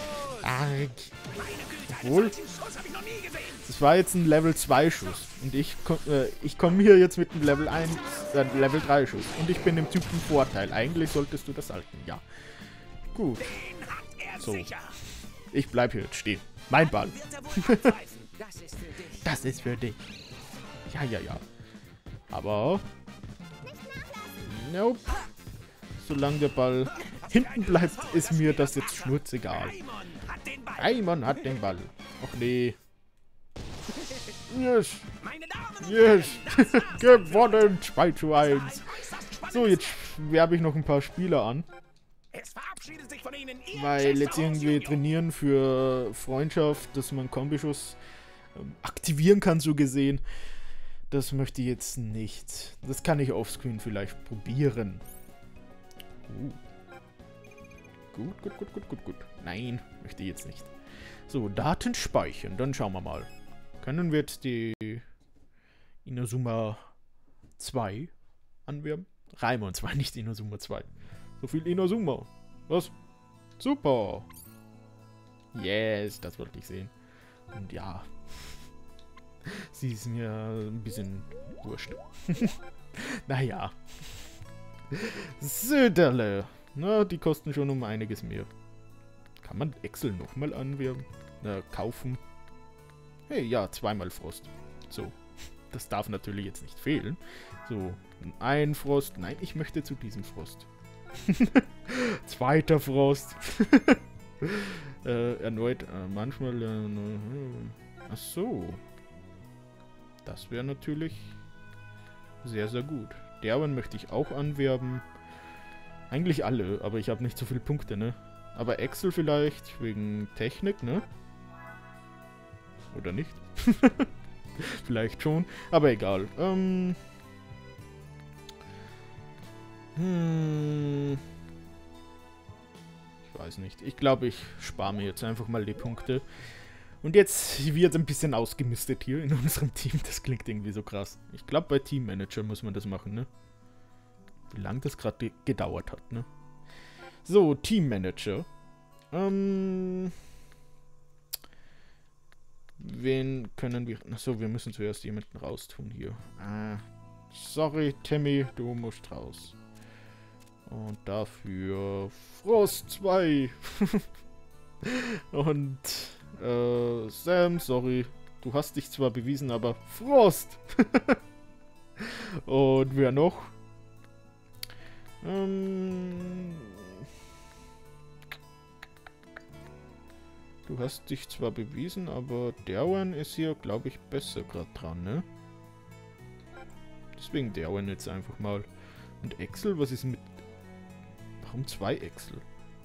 Obwohl. Das war jetzt ein Level 2 Schuss. Und ich komme hier jetzt mit einem Level 1, Level 3 Schuss. Und ich bin im Typen Vorteil. Eigentlich solltest du das halten. Ja. Gut. So. Ich bleib hier jetzt stehen. Mein Ball. Das ist für dich. Ja. Aber... Nope. Solange der Ball hinten bleibt, ist mir das jetzt schnurzegal. Raimon hat den Ball. Och nee. Yes. Gewonnen. 2:1. So, jetzt werbe ich noch ein paar Spieler an. Weil jetzt irgendwie trainieren für Freundschaft, dass man Kombischuss aktivieren kann, so gesehen. Das möchte ich jetzt nicht. Das kann ich offscreen vielleicht probieren. Gut. Nein, möchte ich jetzt nicht. So, Daten speichern. Dann schauen wir mal. Können wir jetzt die Inazuma 2 anwerben? Raimon 2, nicht Inazuma 2. So viel Inazuma. Was? Super. Yes, das wollte ich sehen. Und ja. Sie ist mir ein bisschen wurscht. Naja. Söderle. Na, die kosten schon um einiges mehr. Kann man Excel nochmal anwerben? Kaufen? Hey, ja, 2-mal Frost. So. Das darf natürlich jetzt nicht fehlen. So, ein Frost. Nein, ich möchte zu diesem Frost. Zweiter Frost. Erneut, manchmal... ach so. Das wäre natürlich sehr, sehr gut. Derwin möchte ich auch anwerben. Eigentlich alle, aber ich habe nicht so viele Punkte, ne? Aber Axel vielleicht, wegen Technik, ne? Oder nicht? Vielleicht schon, aber egal. Ich weiß nicht. Ich glaube, ich spare mir jetzt einfach mal die Punkte. Und jetzt wird ein bisschen ausgemistet hier in unserem Team. Das klingt irgendwie so krass. Ich glaube, bei Teammanager muss man das machen, ne? Wie lange das gerade gedauert hat, ne? So, Teammanager. Wen können wir... Achso, wir müssen zuerst jemanden raustun hier. Sorry, Timmy, du musst raus. Und dafür Frost 2. Und Sam, sorry. Du hast dich zwar bewiesen, aber Frost. Und wer noch? Du hast dich zwar bewiesen, aber Derwin ist hier, glaube ich, besser gerade dran, ne? Deswegen Derwin jetzt einfach mal. Und Axel, was ist mit... Warum 2 Axel?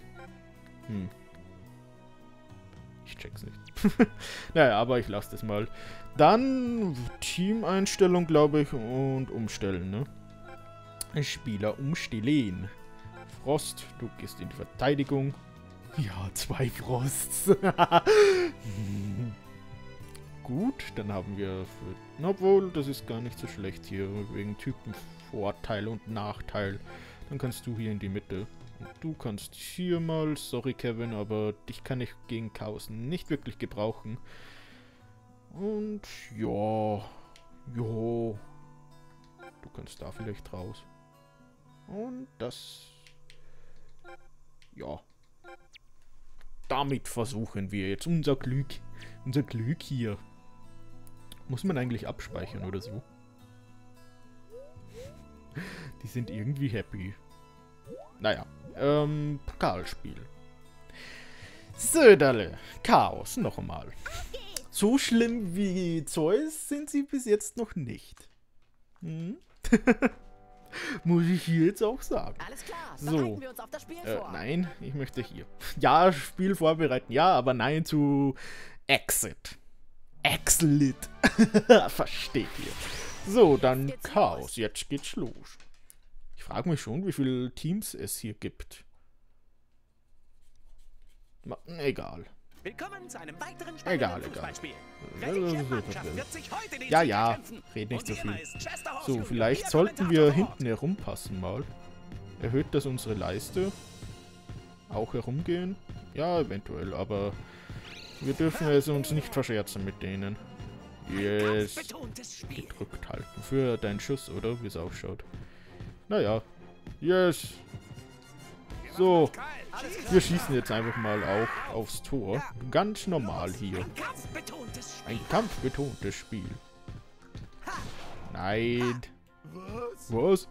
Ich check's nicht. Naja, aber ich lasse das mal. Dann Teameinstellung, glaube ich, und umstellen, ne? Spieler umstellen. Frost, du gehst in die Verteidigung. Ja, 2 Frosts. Gut, dann haben wir für... Obwohl, das ist gar nicht so schlecht hier, wegen Typenvorteil und Nachteil. Dann kannst du hier in die Mitte. Und du kannst hier mal... Sorry, Kevin, aber dich kann ich gegen Chaos nicht wirklich gebrauchen. Und ja... Jo... Du kannst da vielleicht raus. Und das... Ja... Damit versuchen wir jetzt unser Glück hier. Muss man eigentlich abspeichern oder so? Die sind irgendwie happy. Naja, Pokalspiel. Söderle, Chaos, noch einmal. So schlimm wie Zeus sind sie bis jetzt noch nicht. Muss ich hier jetzt auch sagen. Alles klar, So. bereiten wir uns auf das Spiel vor. Nein, ich möchte hier. Ja, Spiel vorbereiten, ja, aber nein zu Exit. Exit. Versteht ihr. So, dann Chaos. Jetzt geht's los. Ich frage mich schon, wie viele Teams es hier gibt. Egal. Willkommen zu einem weiteren Egal. Fußballspiel. Welche Mannschaft wird sich heute den Ja, Sieg ja, erkämpfen? red nicht Und so wie viel. immer ist Chester Horse So, Junior vielleicht Ihr sollten Kommentator wir vor Ort. hinten herumpassen mal. Erhöht das unsere Leiste? Auch herumgehen? Ja, eventuell, aber wir dürfen es uns nicht verscherzen mit denen. Yes. Kampfbetontes Spiel. Gedrückt halten für deinen Schuss, oder? Wie es ausschaut. Naja. Yes. So. Wir schießen jetzt einfach mal auch aufs Tor. Ganz normal hier. Ein kampfbetontes Spiel. Ein kampfbetontes Spiel. Nein. Was?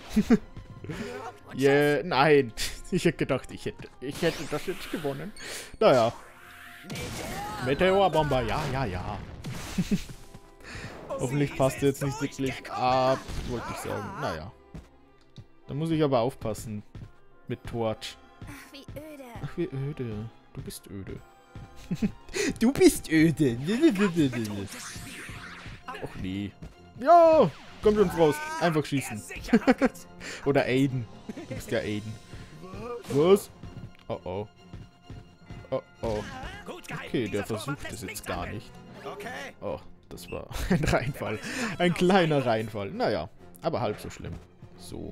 Yeah, nein. Ich hätte gedacht, ich hätte das jetzt gewonnen. Naja. Meteorbomber, ja. Hoffentlich passt jetzt nicht wirklich ab, wollte ich sagen. Naja. Da muss ich aber aufpassen. Mit Torch. Ach, wie öde. Ach, wie öde. Du bist öde. Du bist öde. Och nee. Ja, komm schon, Frost. Einfach schießen. Oder Aiden. Du bist ja Aiden. Was? Oh oh. Oh oh. Okay, der versucht es jetzt gar nicht. Okay. Oh, das war ein Reinfall. Ein kleiner Reinfall. Naja, aber halb so schlimm. So.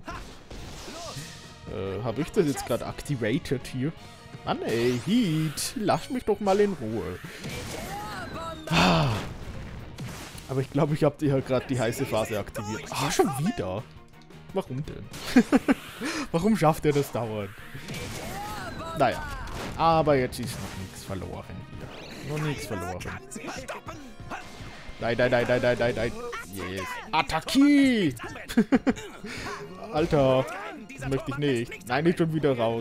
Habe ich das jetzt gerade activated hier? Mann ey, Heat. Lass mich doch mal in Ruhe. Ah. Aber ich glaube, ich habe ja gerade die heiße Phase aktiviert. Ah, schon wieder? Warum denn? Warum schafft er das dauernd? Naja. Aber jetzt ist noch nichts verloren hier. Noch nichts verloren. Nein. Yes. Attackie! Alter. Das möchte ich nicht. Nein, nicht schon wieder raus.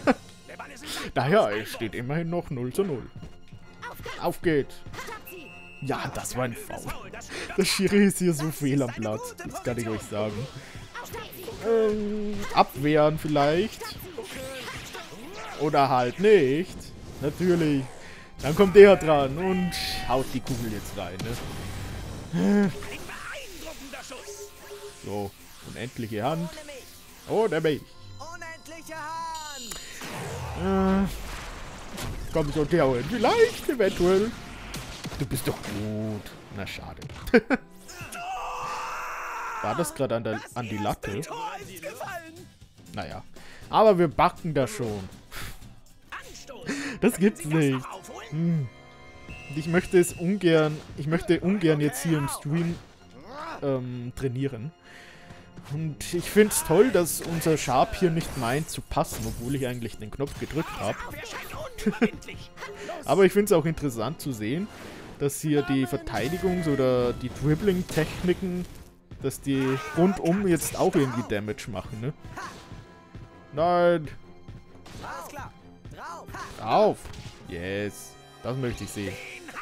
Naja, es steht immerhin noch 0:0. Auf geht's. Ja, das war ein Foul. Der Schiri ist hier so fehl am Platz. Das kann ich euch sagen. Abwehren vielleicht. Oder halt nicht. Natürlich. Dann kommt der dran und haut die Kugel jetzt rein, ne? So, unendliche Hand. Ohne mich. Unendliche Hand. Komm so, Darwin. Vielleicht, eventuell. Du bist doch gut. Na, schade. War das gerade an die Latte? Naja. Aber wir backen das schon. Das gibt's nicht. Ich möchte es ungern. Ich möchte ungern jetzt hier im Stream trainieren. Und ich finde es toll, dass unser Sharp hier nicht meint zu passen, obwohl ich eigentlich den Knopf gedrückt habe. Aber ich finde es auch interessant zu sehen, dass hier die Verteidigungs- oder die Dribbling-Techniken, dass die rundum jetzt auch irgendwie Damage machen, ne? Nein! Drauf! Yes! Das möchte ich sehen.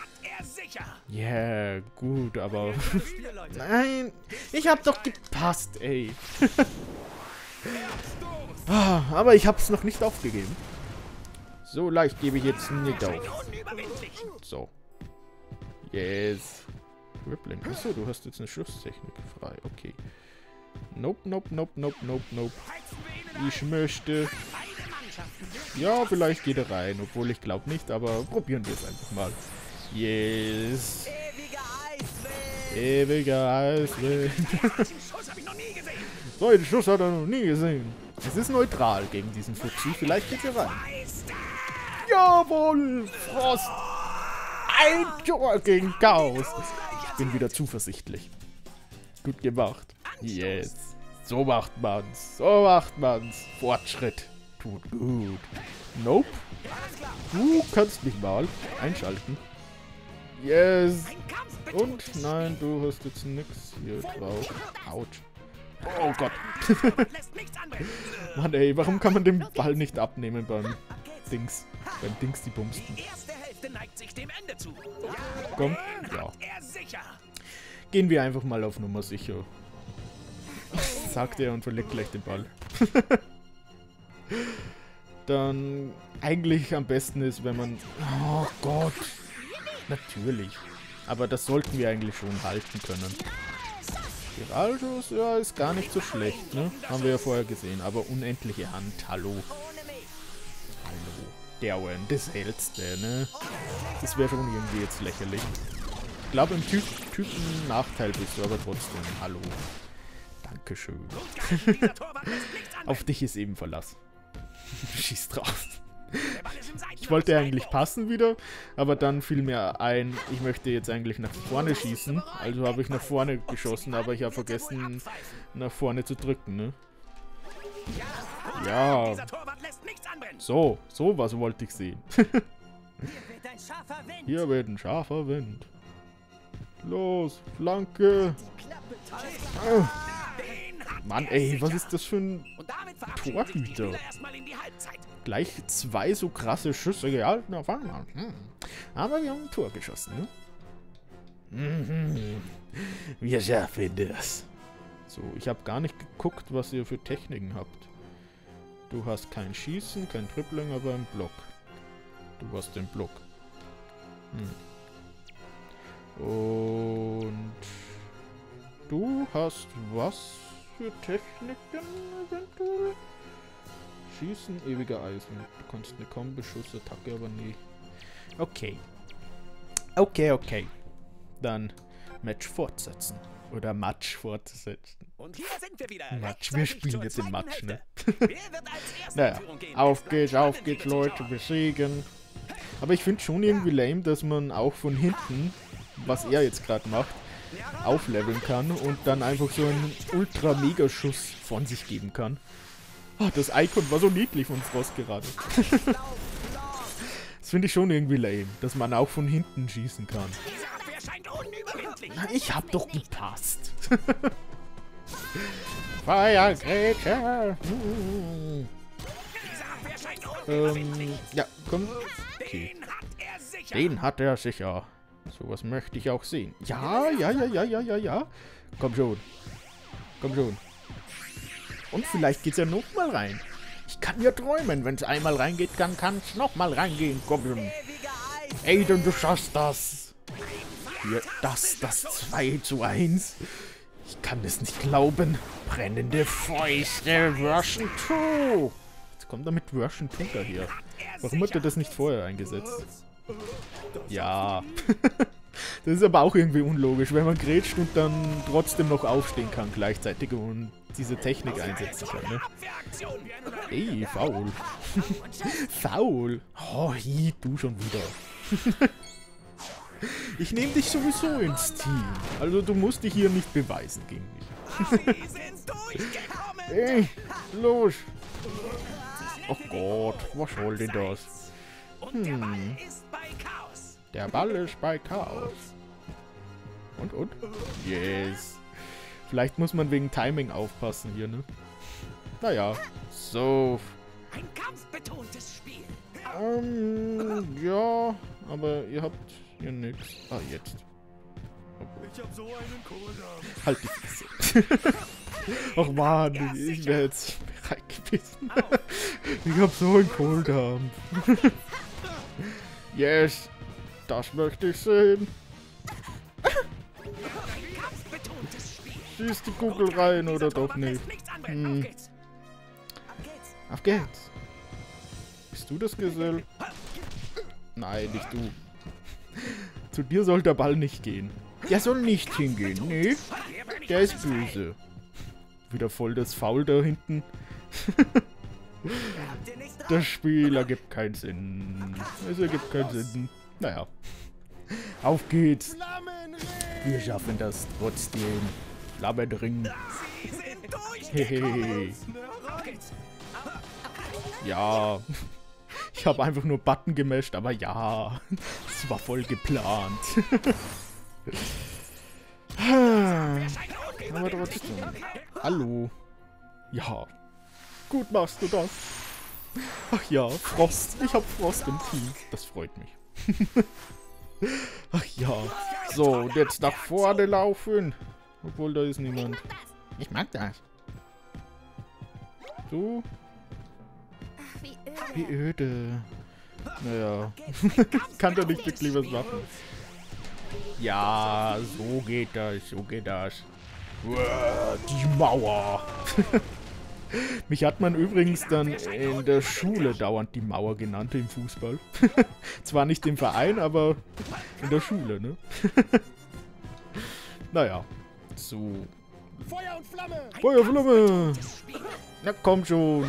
Yeah, gut, aber... Nein! Ich hab doch gepasst, ey! Aber ich hab's noch nicht aufgegeben. So leicht gebe ich jetzt nicht auf. So. Yes. Rippling. Achso, du hast jetzt eine Schusstechnik frei. Okay. Nope, nope, nope, nope, nope, nope. Ich möchte... Ja, vielleicht geht er rein, obwohl ich glaube nicht, aber probieren wir es einfach mal. Yes. Ewiger Eiswind. So einen Schuss hat er noch nie gesehen. Es ist neutral gegen diesen Fuzzi. Vielleicht geht er rein. Jawohl! Frost! Ein Tor gegen Chaos. Ich bin wieder zuversichtlich. Gut gemacht. Yes. So macht man's. So macht man's. Fortschritt. Tut gut. Nope. Du kannst mich mal einschalten. Yes. Und nein, du hast jetzt nix hier drauf. Autsch. Oh Gott. Mann ey, warum kann man den Ball nicht abnehmen beim Dings? Beim Dings die Bumsten. Komm. Ja. Gehen wir einfach mal auf Nummer sicher. Sagt er und verlegt gleich den Ball. Dann eigentlich am besten ist, wenn man... Oh Gott. Natürlich. Aber das sollten wir eigentlich schon halten können. Spiralschuss, ja, ist gar nicht so schlecht, ne? Haben wir ja vorher gesehen. Aber unendliche Hand, hallo. Hallo. Darwin, das hältste, ne? Das wäre schon irgendwie jetzt lächerlich. Ich glaube, im Typen Nachteil bist du, aber trotzdem, hallo. Dankeschön. Auf dich ist eben Verlass. Schieß drauf. Ich wollte eigentlich passen wieder, aber dann fiel mir ein, ich möchte jetzt eigentlich nach vorne schießen. Also habe ich nach vorne geschossen, aber ich habe vergessen, nach vorne zu drücken, ne? Ja. So was wollte ich sehen. Hier wird ein scharfer Wind. Los, Flanke. Mann, ey, was ist das für ein Torhüter? Gleich 2 so krasse Schüsse gehalten auf einmal. Aber wir haben ein Tor geschossen, ne? Wir schaffen das. So, ich habe gar nicht geguckt, was ihr für Techniken habt. Du hast kein Schießen, kein Dribbling, aber einen Block. Du hast den Block. Und du hast was für Techniken eventuell? Schießen, ewiger Eisen. Du kannst eine Komboschuss-Attacke, aber nie. Okay. Okay. Dann Match fortsetzen. Oder Match fortsetzen. Und hier sind wir wieder. Match, wir spielen jetzt im Match, ne? Naja, auf geht's, Leute, besiegen. Aber ich finde schon irgendwie lame, dass man auch von hinten, was er jetzt gerade macht, aufleveln kann und dann einfach so einen Ultra-Mega-Schuss von sich geben kann. Oh, das Icon war so niedlich von Frost gerade. Das finde ich schon irgendwie lame, dass man auch von hinten schießen kann. Na, ich hab doch gepasst. Feuergrätsche. Ja, komm. Okay. Den hat er sicher. Sowas möchte ich auch sehen. Ja, ja, ja, ja, ja, ja, ja. Komm schon. Komm schon. Und vielleicht geht's ja nochmal rein. Ich kann ja träumen. Wenn es einmal reingeht, dann kann es nochmal reingehen. Komm schon. Aiden, du schaffst das. Hier, das 2:1. Ich kann es nicht glauben. Brennende Fäuste, Version 2. Jetzt kommt er mit Version 2 daher. Warum hat er das nicht vorher eingesetzt? Ja. Das ist aber auch irgendwie unlogisch, wenn man grätscht und dann trotzdem noch aufstehen kann gleichzeitig und diese Technik einsetzen kann, ne? Ey, faul. Faul. Oh, du schon wieder. Ich nehme dich sowieso ins Team. Also du musst dich hier nicht beweisen gegen mich. Ey, los. Oh Gott, was soll denn das? Der Ball ist bei Chaos. Und? Yes. Vielleicht muss man wegen Timing aufpassen hier, ne? Naja. So. Ein kampfbetontes Spiel. Ja. Aber ihr habt hier nichts. Ah, jetzt. Ich hab so einen Kohldampf. Halt die Fresse. Och man, ich wäre jetzt bereit gewesen. Ich hab so einen Kohldampf. Yes. Das möchte ich sehen. Schießt die Kugel rein oder doch nicht? Auf geht's. Bist du das Gesell? Nein, nicht du. Zu dir soll der Ball nicht gehen. Der soll nicht hingehen, nee. Der ist böse. Wieder voll das Foul da hinten. Der Spiel ergibt keinen Sinn. Es ergibt keinen Sinn. Naja. Auf geht's. Wir schaffen das trotzdem. Flammenring. Hehehe. Ja. Ich habe einfach nur Button gemasht, aber ja. Es war voll geplant. Aber trotzdem. Hallo. Ja. Gut machst du das. Ach ja, Frost. Ich habe Frost im Team. Das freut mich. Ach ja. So, und jetzt nach vorne laufen. Obwohl, da ist niemand. Ich mag das. So. Wie öde. Naja. Kann da nicht wirklich was machen. Ja, so geht das. So geht das. Die Mauer. Mich hat man übrigens dann in der Schule dauernd die Mauer genannt im Fußball. Zwar nicht im Verein, aber in der Schule, ne? Naja. So. Feuer und Flamme! Feuer und Flamme! Na komm schon.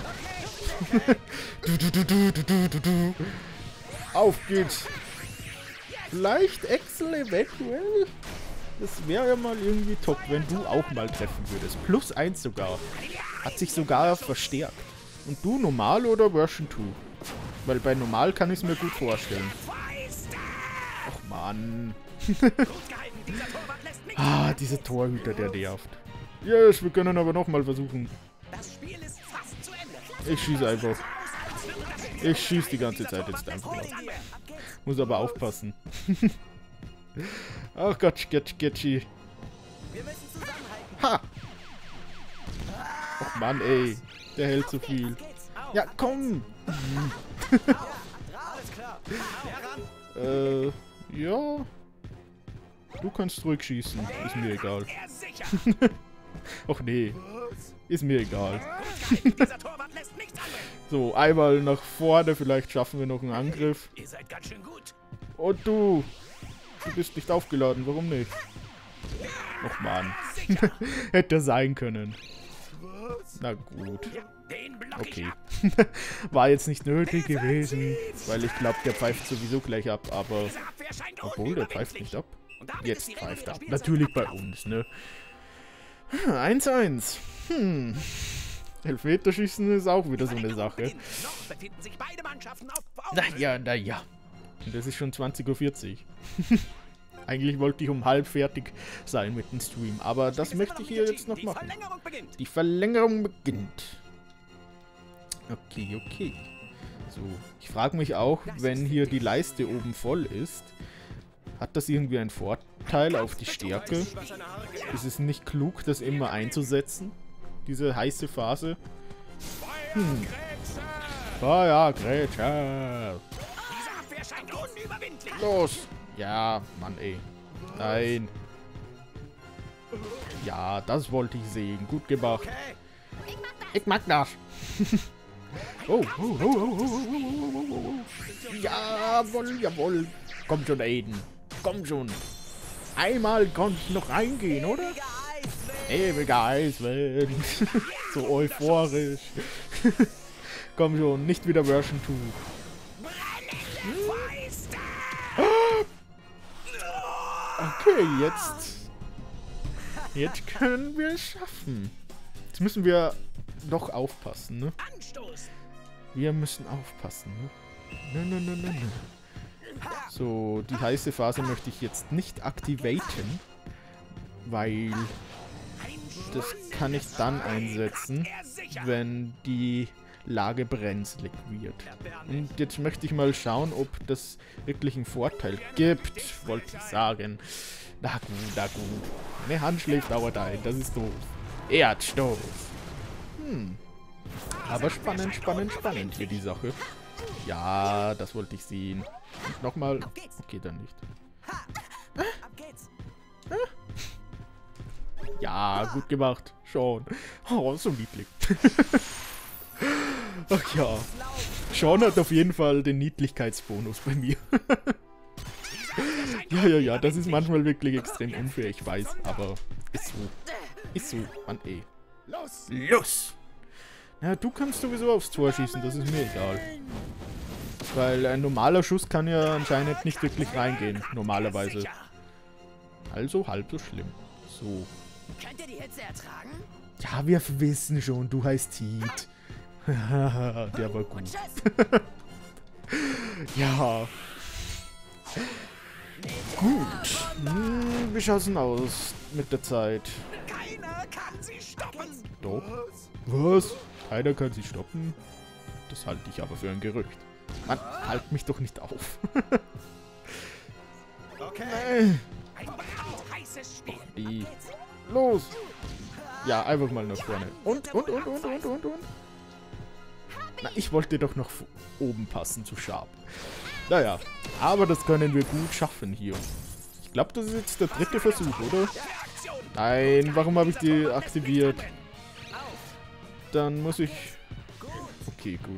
Du. Auf geht's. Vielleicht Excel eventuell? Das wäre ja mal irgendwie top, wenn du auch mal treffen würdest. +1 sogar. Hat sich sogar verstärkt. Und du normal oder Version 2? Weil bei normal kann ich es mir gut vorstellen. Och man. Ah, dieser Torhüter, der nervt. Yes, wir können aber nochmal versuchen. Ich schieße einfach. Ich schieße die ganze Zeit jetzt einfach auf. Muss aber aufpassen. Ach Gott, sketchy. Ha! Och Mann, ey. Der hält so viel. Ja, komm! Ja. Du kannst zurückschießen. Ist mir egal. Och nee. Ist mir egal. So, einmal nach vorne. Vielleicht schaffen wir noch einen Angriff. Und du. Du bist nicht aufgeladen. Warum nicht? Och man. Hätte sein können. Na gut. Okay. War jetzt nicht nötig gewesen. Weil ich glaube, der pfeift sowieso gleich ab. Aber... Obwohl, der pfeift nicht ab. Jetzt pfeift er ab. Natürlich bei uns, ne? 1-1. Elfmeterschießen ist auch wieder so eine Sache. Naja. Und das ist schon 20:40 Uhr. Eigentlich wollte ich um halb fertig sein mit dem Stream. Aber das möchte ich hier jetzt noch machen. Die Verlängerung beginnt. Okay. So, ich frage mich auch, wenn hier die Leiste oben voll ist, Hat das irgendwie einen Vorteil auf die Stärke? Ist es nicht klug, das immer einzusetzen? Diese heiße Phase? Ja, Grätsche. Los! Ja, Mann, ey. Nein. Ja, das wollte ich sehen. Gut gemacht. Ich mag das. Jawohl, jawohl. Komm schon, Aiden. Komm schon. Einmal konnte noch reingehen, oder? Ewiger Eiswind. So euphorisch. Komm schon, nicht wieder Version 2. Okay, jetzt können wir es schaffen. Jetzt müssen wir doch aufpassen, ne? Wir müssen aufpassen, ne? So, die heiße Phase möchte ich jetzt nicht aktivieren, weil das kann ich dann einsetzen, wenn die Lage brenzlig wird. Und jetzt möchte ich mal schauen, ob das wirklich einen Vorteil gibt, wollte ich sagen. Na gut, na gut. Eine Hand schläft dauert ein, das ist doof. Erdstoß. Aber spannend, spannend, spannend hier die Sache. Ja, das wollte ich sehen. Und nochmal. Okay, dann nicht. Ja, gut gemacht. Schon. Oh, so niedlich. Ach ja. Sean hat auf jeden Fall den Niedlichkeitsbonus bei mir. Ja, das ist manchmal wirklich extrem unfair, ich weiß, aber ist so. Ist so, Mann, ey. Los! Ja, du kannst sowieso aufs Tor schießen, das ist mir egal. Weil ein normaler Schuss kann ja anscheinend nicht wirklich reingehen, normalerweise. Also halb so schlimm. So. Könnt ihr die Hitze ertragen? Ja, wir wissen schon, du heißt Heat. Der war gut. Ja. Gut. Wie schaut's denn aus mit der Zeit? Keiner kann sie stoppen. Doch. Was? Keiner kann sie stoppen? Das halte ich aber für ein Gerücht. Mann, halt mich doch nicht auf. Okay. Ein heißes Spiel. Die. Los! Ja, einfach mal nach vorne. Und. Na, ich wollte doch noch oben passen zu Sharp. Naja, aber das können wir gut schaffen hier. Ich glaube, das ist jetzt der 3. Versuch, oder? Nein, warum habe ich die aktiviert? Dann muss ich... Okay, gut.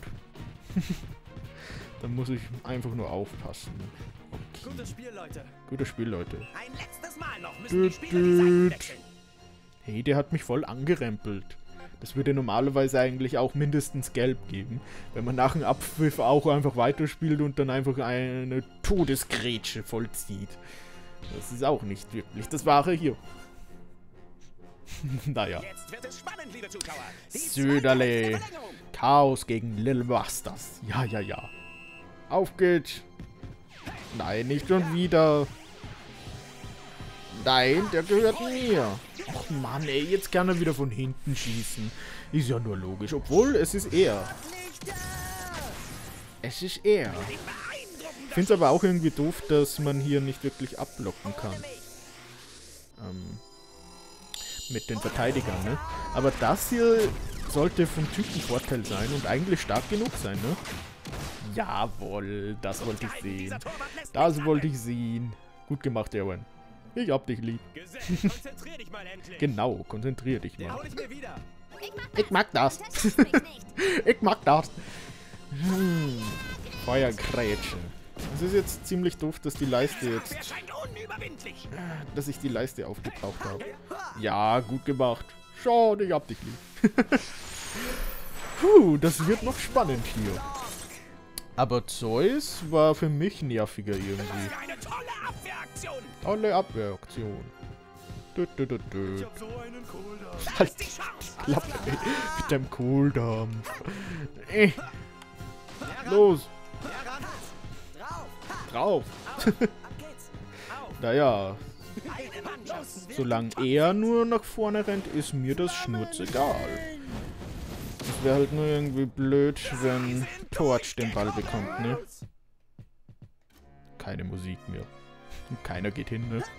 Dann muss ich einfach nur aufpassen. Okay. Gutes Spiel, Leute. Gutes Spiel, Leute. Ein letztes Mal noch müssen die Spieler die Seiten wechseln. Hey, der hat mich voll angerempelt. Das würde normalerweise eigentlich auch mindestens gelb geben, wenn man nach dem Abpfiff auch einfach weiterspielt und dann einfach eine Todesgrätsche vollzieht. Das ist auch nicht wirklich das Wahre hier. Naja. Jetzt wird es spannend, liebe Zuschauer. Die Söderle. zweite Verlängerung. Chaos gegen Lil Busters. Ja. Auf geht's. Nein, nicht schon wieder. Nein, der gehört mir. Och Mann, ey, jetzt kann er wieder von hinten schießen. Ist ja nur logisch. Obwohl, es ist er. Es ist er. Ich finde es aber auch irgendwie doof, dass man hier nicht wirklich abblocken kann. Mit den Verteidigern, ne? Aber das hier sollte vom Typen Vorteil sein und eigentlich stark genug sein, ne? Jawohl, das wollte ich sehen. Das wollte ich sehen. Gut gemacht, Erwin. Ich hab dich lieb. Konzentrier dich mal endlich. Genau, konzentrier dich Den mal. hol ich mir wieder. Ich mag das. Ich mag das. Feuergrätsche. Es ist jetzt ziemlich doof, dass die Leiste jetzt... Erscheint unüberwindlich. Dass ich die Leiste aufgebraucht habe. Ja, gut gemacht. Schau, ich hab dich lieb. Puh, das wird noch spannend hier. Aber Zeus war für mich nerviger irgendwie. Eine tolle Abwehraktion. Tolle Abwehraktion. Ich hab so einen Kohldampf. Halt die Klappe, ey. Mit deinem Kohldampf. Los. Drauf. Naja. Solange er nur nach vorne rennt, ist mir das schnurzegal. Es wäre halt nur irgendwie blöd, wenn Torch den Ball bekommt, ne? Keine Musik mehr. Und keiner geht hin, ne?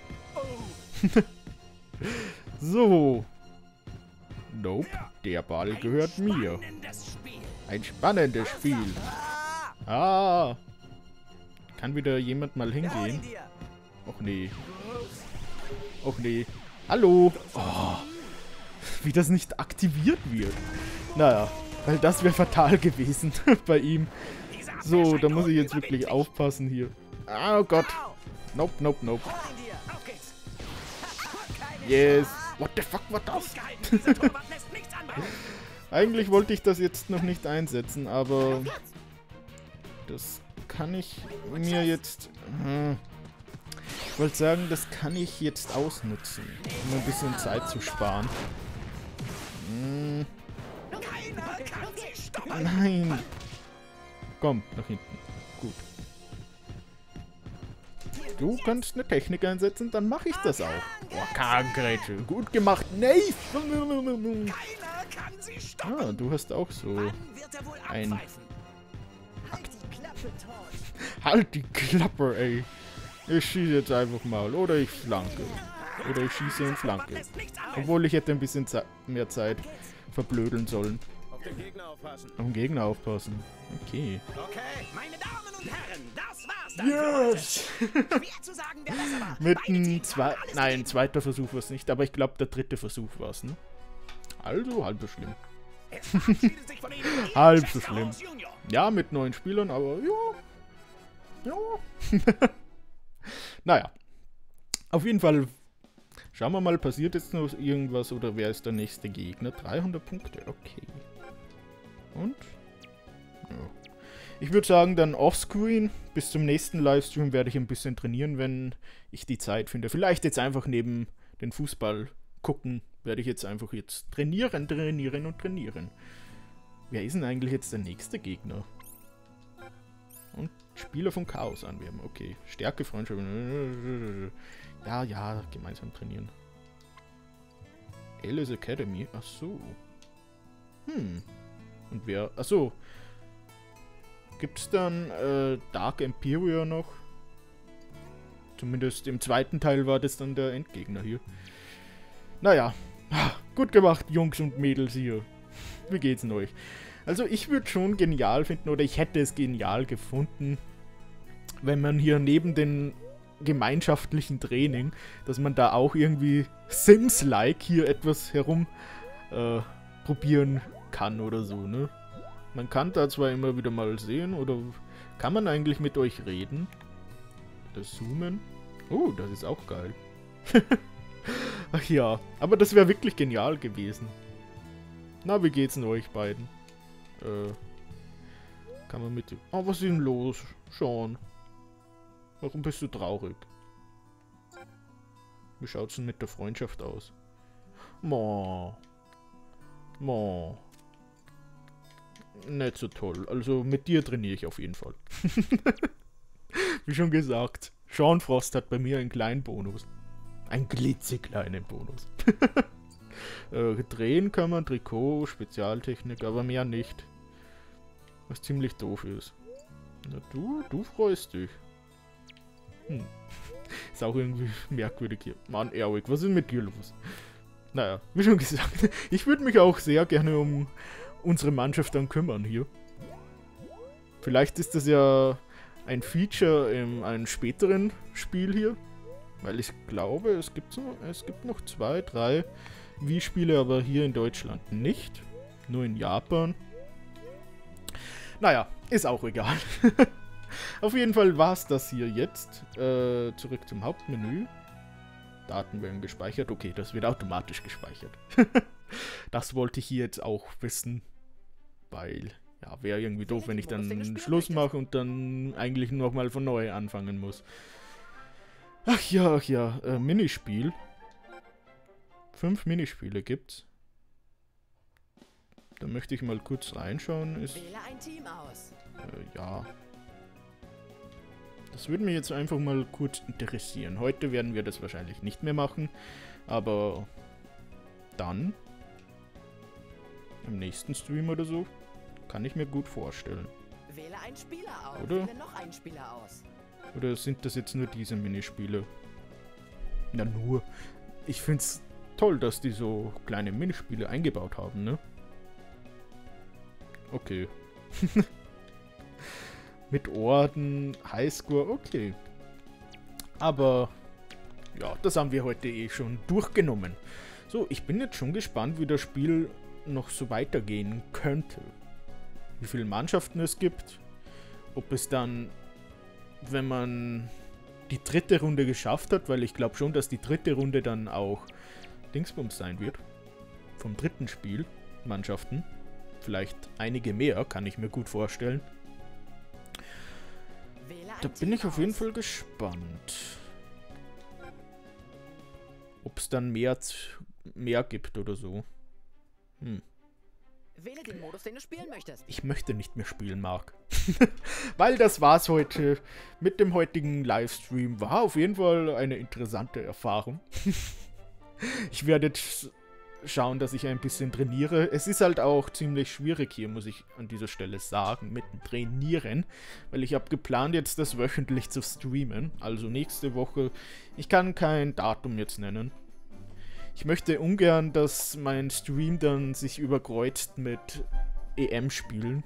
So. Nope, der Ball gehört mir. Ein spannendes Spiel. Ah. Kann wieder jemand mal hingehen? Och nee. Och nee. Hallo. Oh. Wie das nicht aktiviert wird. Naja, weil das wäre fatal gewesen bei ihm. So, da muss ich jetzt wirklich aufpassen hier. Oh Gott. Nope, nope, nope. Yes. What the fuck war das? Eigentlich wollte ich das jetzt noch nicht einsetzen, aber das kann ich mir jetzt... Ich wollte sagen, das kann ich jetzt ausnutzen, um ein bisschen Zeit zu sparen. Nein! Komm, nach hinten. Gut. Du kannst eine Technik einsetzen, dann mache ich das auch. Boah, Kargrätsche. Gut gemacht. Nein! Ah, du hast auch so ein... Halt die Klappe, ey. Ich schieße jetzt einfach mal. Oder ich flanke. Oder ich schieße und flanke. Obwohl ich hätte ein bisschen mehr Zeit verblödeln sollen. Auf den Gegner aufpassen. Auf den Gegner aufpassen. Okay. Okay, meine Damen und Herren, das war's dann. Yes! Schwer zu sagen, wer das war. Mit Beide einem Teams haben alles gegeben. zweiter Versuch war es nicht, aber ich glaube, der dritte Versuch war es, ne? Also, halb so schlimm. Es verabschiedet sich von Ihnen Ihr Halb so Chester schlimm. Horse Junior. Ja, mit 9 Spielern, aber ja. Ja. Naja. Auf jeden Fall, schauen wir mal, passiert jetzt noch irgendwas oder wer ist der nächste Gegner? 300 Punkte, okay. Und? Ja. Ich würde sagen, dann offscreen. Bis zum nächsten Livestream werde ich ein bisschen trainieren, wenn ich die Zeit finde. Vielleicht jetzt einfach neben den Fußball gucken, werde ich jetzt einfach trainieren. Wer ist denn eigentlich jetzt der nächste Gegner? Und Spieler von Chaos anwerben. Okay. Stärke, Freundschaft. Ja, gemeinsam trainieren. Alice Academy. Ach so. Und wer... Ach so. Gibt's dann Dark Empyrea noch? Zumindest im zweiten Teil war das dann der Endgegner hier. Naja. Gut gemacht, Jungs und Mädels hier. Wie geht's denn euch? Also ich würde schon genial finden, oder ich hätte es genial gefunden, wenn man hier neben den gemeinschaftlichen Training, dass man da auch irgendwie Sims-like hier etwas herum probieren kann oder so, ne? Man kann da zwar immer wieder mal sehen, oder kann man eigentlich mit euch reden? Das Zoomen? Oh, das ist auch geil. Ach ja, aber das wäre wirklich genial gewesen. Na, wie geht's denn euch beiden? Kann man mit... Oh, was ist denn los, Sean? Warum bist du traurig? Wie schaut's denn mit der Freundschaft aus? Mo. Nicht so toll. Also mit dir trainiere ich auf jeden Fall. Wie schon gesagt, Sean Frost hat bei mir einen kleinen Bonus. Einen klitzekleinen Bonus. Drehen kann man, Trikot, Spezialtechnik, aber mehr nicht. Was ziemlich doof ist. Na du freust dich. Ist auch irgendwie merkwürdig hier. Mann, Erwig, was ist mit dir los? Naja, wie schon gesagt, ich würde mich auch sehr gerne um unsere Mannschaft dann kümmern hier. Vielleicht ist das ja ein Feature in einem späteren Spiel hier. Weil ich glaube, es gibt noch 2, 3 Wii-Spiele, aber hier in Deutschland nicht. Nur in Japan. Naja, ist auch egal. Auf jeden Fall war es das hier jetzt. Zurück zum Hauptmenü. Daten werden gespeichert. Okay, das wird automatisch gespeichert. Das wollte ich hier jetzt auch wissen. Weil, ja, wäre irgendwie doof, wenn ich dann Schluss mache und dann eigentlich nochmal von neu anfangen muss. Ach ja, Minispiel. 5 Minispiele gibt's. Da möchte ich mal kurz reinschauen. Wähle ein Team aus. Ja. Das würde mich jetzt einfach mal kurz interessieren. Heute werden wir das wahrscheinlich nicht mehr machen. Aber dann im nächsten Stream oder so kann ich mir gut vorstellen. Wähle einen Spieler aus. Oder? Wähle noch einen Spieler aus. Oder sind das jetzt nur diese Minispiele? Na nur. Ich find's toll, dass die so kleine Minispiele eingebaut haben, ne? Okay. Mit Orden, Highscore, okay. Aber, ja, das haben wir heute eh schon durchgenommen. So, ich bin jetzt schon gespannt, wie das Spiel noch so weitergehen könnte. Wie viele Mannschaften es gibt. Ob es dann, wenn man die dritte Runde geschafft hat, weil ich glaube schon, dass die dritte Runde dann auch Dingsbums sein wird. Vom dritten Spiel, Mannschaften. Vielleicht einige mehr, kann ich mir gut vorstellen. Da bin ich auf jeden Fall gespannt. Ob es dann mehr gibt oder so. Wähle den Modus, den du spielen möchtest. Ich möchte nicht mehr spielen, Marc. Weil das war's heute mit dem heutigen Livestream. War auf jeden Fall eine interessante Erfahrung. Ich werde jetzt schauen, dass ich ein bisschen trainiere. Es ist halt auch ziemlich schwierig hier, muss ich an dieser Stelle sagen, mit dem Trainieren. Weil ich habe geplant, jetzt das wöchentlich zu streamen. Also nächste Woche. Ich kann kein Datum jetzt nennen. Ich möchte ungern, dass mein Stream dann sich überkreuzt mit EM-Spielen.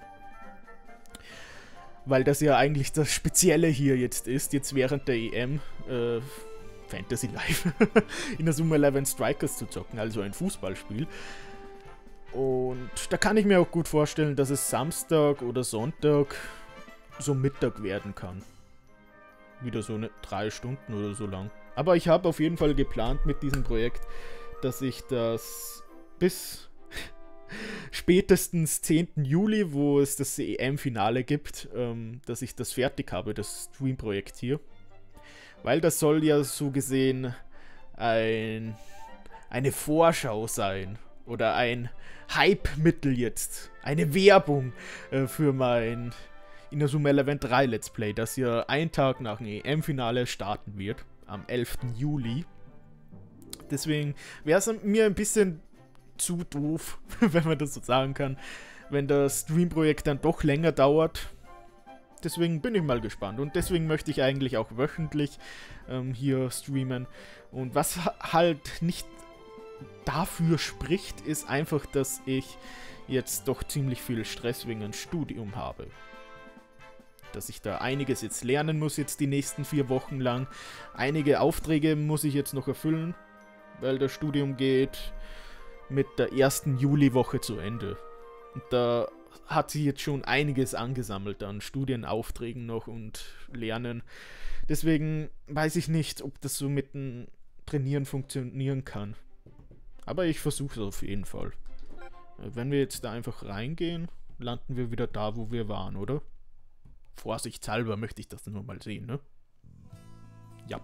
Weil das ja eigentlich das Spezielle hier jetzt ist, jetzt während der EM, Fantasy Live, Inazuma 11 Strikers zu zocken, also ein Fußballspiel. Und da kann ich mir auch gut vorstellen, dass es Samstag oder Sonntag so Mittag werden kann. Wieder so 3 Stunden oder so lang. Aber ich habe auf jeden Fall geplant mit diesem Projekt, dass ich das bis spätestens 10. Juli, wo es das EM-Finale gibt, dass ich das fertig habe, das Stream-Projekt hier. Weil das soll ja so gesehen eine Vorschau sein. Oder ein Hype-Mittel jetzt. Eine Werbung für mein Inazuma 11 3 Let's Play, das ja einen Tag nach dem EM-Finale starten wird. Am 11. Juli. Deswegen wäre es mir ein bisschen zu doof, wenn man das so sagen kann, wenn das Stream-Projekt dann doch länger dauert. Deswegen bin ich mal gespannt. Und deswegen möchte ich eigentlich auch wöchentlich hier streamen. Und was halt nicht dafür spricht, ist einfach, dass ich jetzt doch ziemlich viel Stress wegen dem Studium habe. Dass ich da einiges jetzt lernen muss, jetzt die nächsten 4 Wochen lang. Einige Aufträge muss ich jetzt noch erfüllen, weil das Studium geht mit der ersten Juliwoche zu Ende. Und da hat sich jetzt schon einiges angesammelt an Studienaufträgen noch und Lernen. Deswegen weiß ich nicht, ob das so mit dem Trainieren funktionieren kann. Aber ich versuche es auf jeden Fall. Wenn wir jetzt da einfach reingehen, landen wir wieder da, wo wir waren, oder? Vorsichtshalber möchte ich das nur mal sehen, ne? Ja.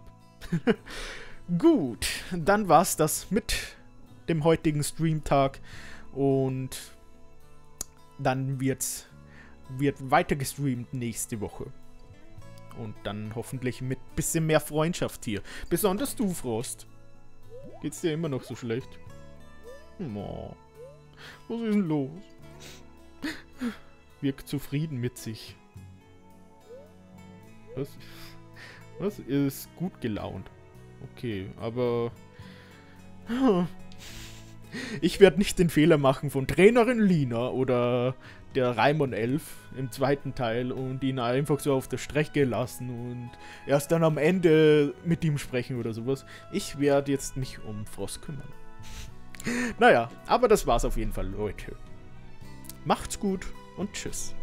Gut, dann war's das mit dem heutigen Streamtag und dann wird weiter gestreamt nächste Woche. Und dann hoffentlich mit bisschen mehr Freundschaft hier. Besonders du, Frost. Geht's dir immer noch so schlecht? Oh, was ist denn los? Wirkt zufrieden mit sich. Was? Ist gut gelaunt. Okay, aber ich werde nicht den Fehler machen von Trainerin Lina oder der Raimon 11 im zweiten Teil und ihn einfach so auf der Strecke lassen und erst dann am Ende mit ihm sprechen oder sowas. Ich werde jetzt mich um Frost kümmern. Naja, aber das war's auf jeden Fall, Leute. Macht's gut und tschüss.